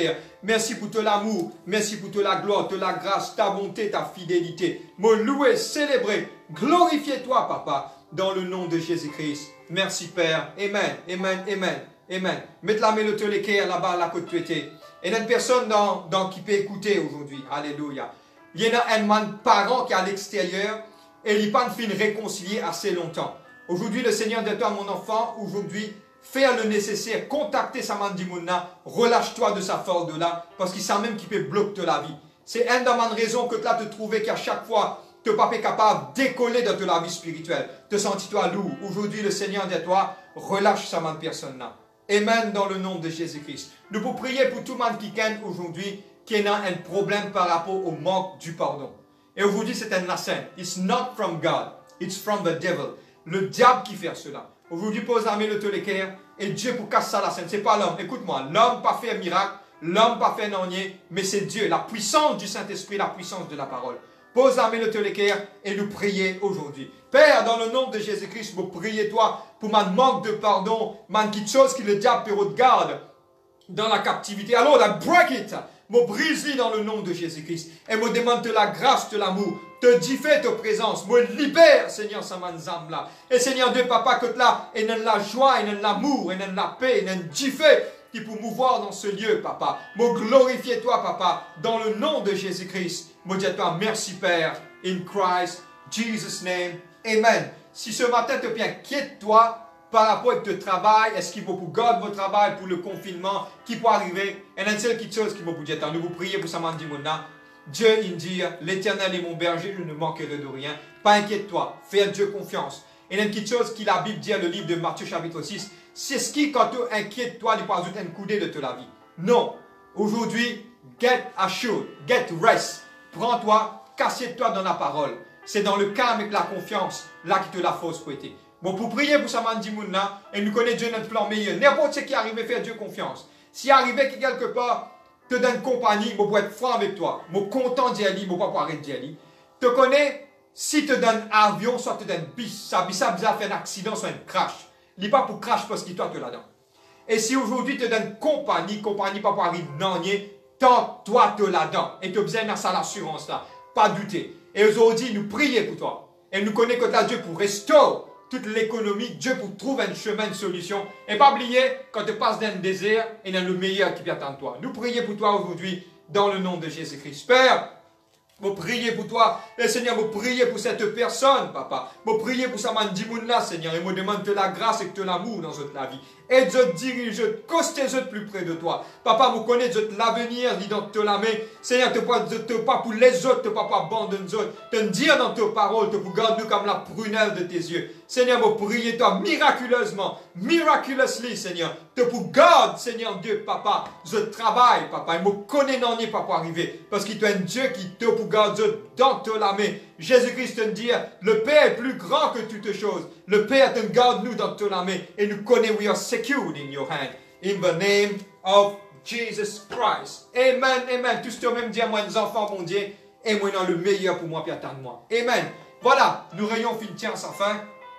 Merci pour ton amour. Merci pour ta gloire, ta grâce, ta bonté, ta fidélité. Me louer, célébrer, glorifier toi, Papa, dans le nom de Jésus-Christ. Merci, Père. Amen, amen, amen, amen. Mettez la main de l'équerre là-bas, là, côté tu étais. Et il y a une personne dans, dans, qui peut écouter aujourd'hui. Alléluia. Il y a un parent qui est à l'extérieur et il n'a pas fin réconcilier assez longtemps. Aujourd'hui, le Seigneur dit à mon enfant, aujourd'hui, fais le nécessaire, contacter sa mandimouna, relâche-toi de sa force de là, parce qu'il sait même qu'il peut bloquer la vie. C'est une des raisons que tu as te trouver qu'à chaque fois, tu n'es pas capable de décoller de la vie spirituelle, te sentis-toi lourd. Aujourd'hui, le Seigneur dit à toi, relâche sa main personne là. Amen dans le nom de Jésus-Christ. Nous pouvons prier pour tout le monde qui gagne aujourd'hui, qui a un problème par rapport au manque du pardon. Et aujourd'hui, c'est un scène. It's not from God, it's from the devil. Le diable qui fait cela. Aujourd'hui, pose la main le l'équerre et Dieu pour casser la scène. Ce n'est pas l'homme. Écoute-moi, l'homme pas fait un miracle, l'homme pas fait un nier, mais c'est Dieu, la puissance du Saint-Esprit, la puissance de la parole. Pose la main le l'équerre et nous prier aujourd'hui. Père, dans le nom de Jésus-Christ, vous priez toi pour mon manque de pardon, man quelque chose qui le diable peut regarder dans la captivité. Alors, I break it. Me brise dans le nom de Jésus-Christ. Et me demande de la grâce, de l'amour. Te diffère ta présence. Me libère, Seigneur, sa manzam là. Et Seigneur Dieu, Papa, que là, et dans la joie, et dans l'amour, et dans la paix, et dans le diffère qui peut mouvoir dans ce lieu, Papa. Me glorifier toi, Papa, dans le nom de Jésus-Christ. Me dire toi, merci, Père, in Christ, Jesus' name. Amen. Si ce matin tu es inquiète, toi, par rapport à ton travail, est-ce qu'il faut pour garder votre travail pour le confinement, qui peut arriver? Et une seule chose qui peut vous dire, nous vous priez pour ça, Mandimona. Dieu, il dit, l'Éternel est mon berger, je ne manquerai de rien. Pas inquiète-toi, fais à Dieu confiance. Et il y a une petite chose que la Bible dit, le livre de Matthieu chapitre six, c'est ce qui, quand tu inquiètes toi, il pas ajouter un coudé de la vie. Non. Aujourd'hui, get assured, get rest. Prends-toi, casse-toi dans la parole. C'est dans le calme avec la confiance, là qui te la fausse prêter. Bon, pour prier pour sa mandimouna, et nous connaissons Dieu notre plan meilleur. N'importe ce qui arrive, faire Dieu confiance. Si arrivé que quelque part, te donne compagnie, moi pour être franc avec toi, moi content d'y aller, moi pas pour arrêter d'y aller. Te connais, si te donne avion, soit te donne bis, ça bis a fait un accident, soit un crash. Il pas pour crash parce qu'il toi te là-dedans. Et si aujourd'hui te donne compagnie, compagnie pas pour arriver non, tant toi te là-dedans. Et tu as besoin de ça l'assurance là, pas douter. Et aujourd'hui, nous prions pour toi. Et nous connaissons que tu as Dieu pour restaurer toute l'économie, Dieu pour trouver un chemin, une solution. Et pas oublier, quand tu passes dans le désert, il y a le meilleur qui vient attendre toi. Nous prions pour toi aujourd'hui, dans le nom de Jésus-Christ. Père, vous priez pour toi. Et Seigneur, vous priez pour cette personne, Papa. Vous priez pour sa mandimoun là, Seigneur. Et vous demande de la grâce et de l'amour dans votre vie. Et Dieu dirige, costez Dieu plus près de toi. Papa, vous connaissez l'avenir, dit dans ta main. Seigneur, tu ne pas pour les autres, tu ne pas pour abandonner les autres. Tu dire dans tes paroles, tu pour garder nous comme la prunelle de tes yeux. Seigneur, vous priez toi miraculeusement, miraculously, Seigneur. Tu pour garder, Seigneur Dieu, Papa, je travaille, Papa. Et me connais non pas pour arriver. Parce qu'il est un Dieu qui te pour garder dans ta main. Jésus-Christ te dit, le Père est plus grand que toutes choses. Le Père te garde nous dans ta main et nous connaît, we are secured in your hand. In the name of Jesus Christ. Amen, amen. Tout ce que même dit à moi, les enfants, mon Dieu, et moi, dans le meilleur pour moi, puis attends-moi. Amen. Voilà, nous rayons fin tiens sa fin.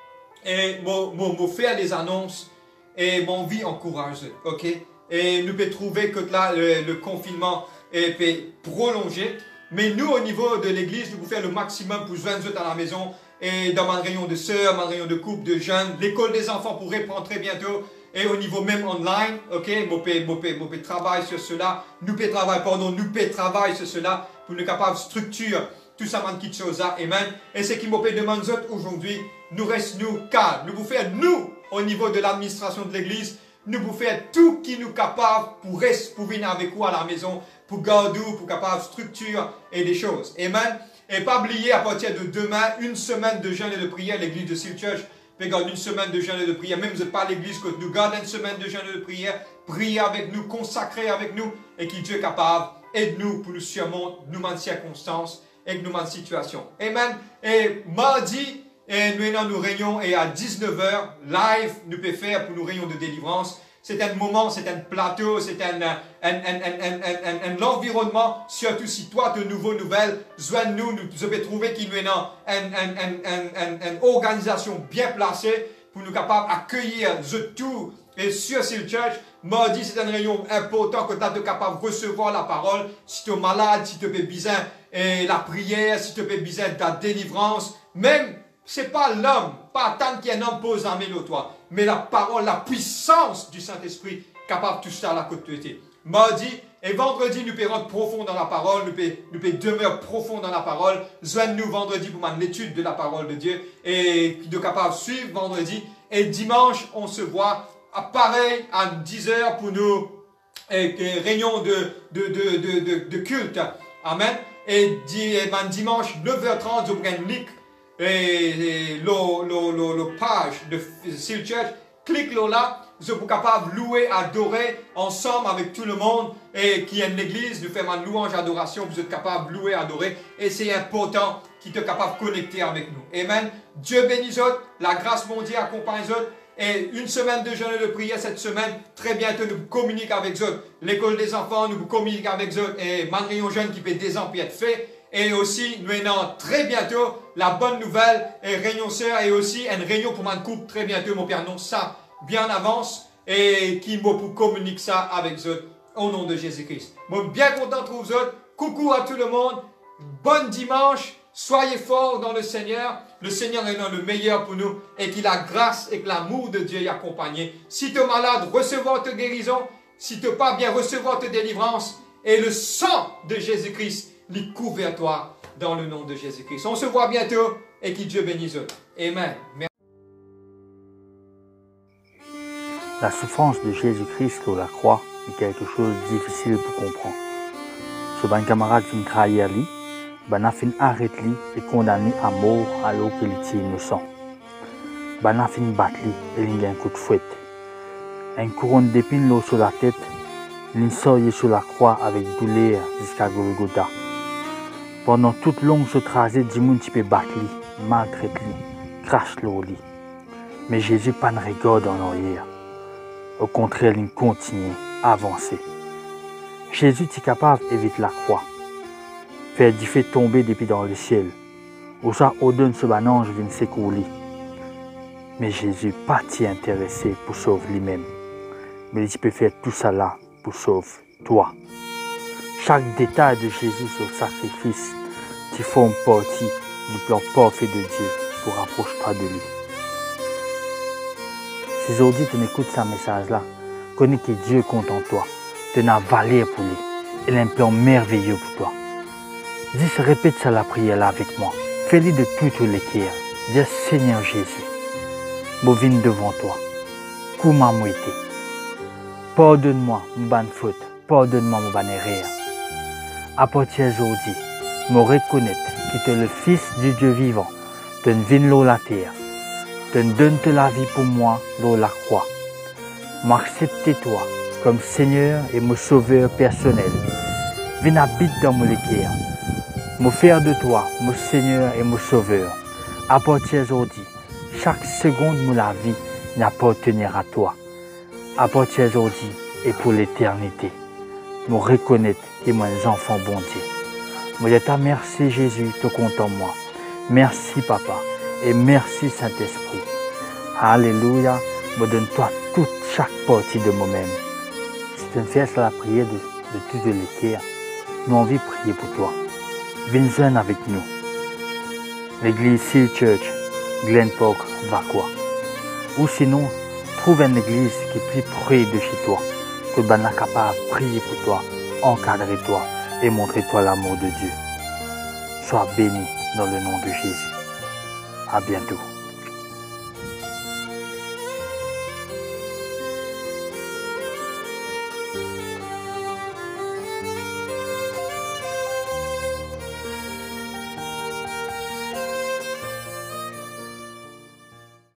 Et mon faire des annonces et mon vie encourage. Ok? Et nous pouvons trouver que là, le, le confinement est prolongé. Mais nous, au niveau de l'église, nous pouvons faire le maximum pour joindre à la maison. Et dans ma réunion de sœurs, ma réunion de couple, de jeunes, l'école des enfants pourrait prendre très bientôt. Et au niveau même online, ok, nous pouvons travailler sur cela. Nous pouvons travailler, pardon, nous pouvons travailler sur cela pour nous capables de structurer tout ça, man, qui chose là. Amen. Et ce qui me demande aujourd'hui, nous restons nous calmes. Nous pouvons faire, nous, au niveau de l'administration de l'église, nous pouvons faire tout qui nous capable pour rester, pour venir avec vous à la maison, pour garder, pour capable de structure et des choses. Amen. Et pas oublier à partir de demain, une semaine de jeûne et de prière à l'église de Seal Church. Puis garde une semaine de jeûne et de prière. Même si vous n'êtes pas à l'église, que nous gardons une semaine de jeûne et de prière. Priez avec nous, consacrez avec nous. Et que Dieu est capable, aide-nous pour nous surmonter nous mêmes circonstances et nous mêmes situations. Amen. Et mardi, et nous avons nos réunions et à dix-neuf heures, live, nous pouvons faire pour nos réunions de délivrance. C'est un moment, c'est un plateau, c'est un, un, un, un, un, un, un environnement, surtout si toi, de nouveaux nouvelles, joignez-nous, nous devons trouver qu'il y a une, une, une, une, une organisation bien placée pour nous capables d'accueillir tout et sur Seal Church Mardi, c'est une réunion importante que tu es capable de recevoir la parole. Si tu es malade, si tu as besoin de la prière, si tu as besoin de la délivrance. Même, ce n'est pas l'homme, pas attendre qu'un homme pose un mail au toi. Mais la parole, la puissance du Saint-Esprit, capable de tout ça à la côté. Mardi et vendredi, nous pouvons rentrer profond dans la parole, nous pouvons, nous pouvons demeurer profond dans la parole. Joignez-nous vendredi pour l'étude de la parole de Dieu et de capable de suivre vendredi. Et dimanche, on se voit à pareil à dix heures pour nos et, et, réunions de, de, de, de, de, de culte. Amen. Et, et ben, dimanche, neuf heures trente, je prends link et la page de Seal Church. Clique là. Vous êtes capable de louer, adorer ensemble avec tout le monde et qui est une église, nous faisons une louange, adoration, vous êtes capable de louer, adorer et c'est important qu'il est capable de connecter avec nous. Amen. Dieu bénisse vous, la grâce mondiale accompagne vous et une semaine de jeûne et de prière cette semaine, très bientôt nous communiquons avec vous. L'école des enfants, nous communiquons avec vous et man réunion jeune qui peut des ans puis être fait. Et aussi, nous avons très bientôt la bonne nouvelle et réunion sœur et aussi une réunion pour ma couple très bientôt, mon père, non ça. Bien en avance et qui m'a pour communiquer ça avec vous au nom de Jésus-Christ. Moi, bien content de trouver vous. Coucou à tout le monde. Bon dimanche. Soyez forts dans le Seigneur. Le Seigneur est dans le meilleur pour nous et qu'il la grâce et que l'amour de Dieu y accompagne. Si tu es malade, recevoir ta guérison. Si tu n'es pas bien, recevoir ta délivrance. Et le sang de Jésus-Christ lui couvre toi dans le nom de Jésus-Christ. On se voit bientôt et que Dieu bénisse vous. Amen. Merci. La souffrance de Jésus-Christ sur la croix est quelque chose de difficile pour comprendre. Ce ban camarade fin trahir lui, ban a fin arrêter lui et condamné à mort alors qu'il était innocent. Ban a fin battre lui et il a un coup de fouette. Un couronne d'épines l'eau sur la tête, il sort sur la croix avec douleur jusqu'à Golgotha. Pendant toute longue ce trajet, du monde peut battre lui, maltraiter lui, crache l'eau lui. Mais Jésus pas ne regarde en arrière. Au contraire, il continue à avancer. Jésus est capable d'éviter la croix, faire du fait tomber depuis dans le ciel, ou ça ordonne ce ange vient s'écouler. Mais Jésus n'est pas intéressé pour sauver lui-même, mais il peut faire tout ça là pour sauver toi. Chaque détail de Jésus sur le sacrifice qui forme partie du plan parfait de Dieu pour rapprocher toi de lui. Si aujourd'hui tu écoutes ce message-là, connais que Dieu est content de toi, tu as valeur pour lui, il a un plan merveilleux pour toi. Dis, répète ça la prière là avec moi, fais-le de tout le cœur. Dis, Seigneur Jésus, je viens devant toi, comment moi été. Pardonne-moi mon bonne faute, pardonne-moi mon bonne erreur. À partir d'aujourd'hui, je reconnais que tu es le Fils du Dieu vivant, tu viens sur la terre. Tu donnes la vie pour moi dans la croix. M'accepte toi comme Seigneur et mon sauveur personnel. Viens habiter dans mon cœur. Me faire de toi mon Seigneur et mon sauveur. À partir d'aujourd'hui, chaque seconde de ma vie n'appartiendra à toi. À partir d'aujourd'hui et pour l'éternité. Me reconnaître que moi un enfant bon Dieu. Je te remercie Jésus, tu es content de moi. Merci Papa. Et merci Saint-Esprit. Alléluia. Me donne-toi toute chaque partie de moi-même. Si tu me fais la prière de, de tout le cœur, nous avons envie de prier pour toi. Viens joindre avec nous. L'église Seal Church, Glen Park, Vacois. Ou sinon, trouve une église qui est plus près de chez toi, que tu es capable de prier pour toi, encadrer toi et montrer toi l'amour de Dieu. Sois béni dans le nom de Jésus. À bientôt.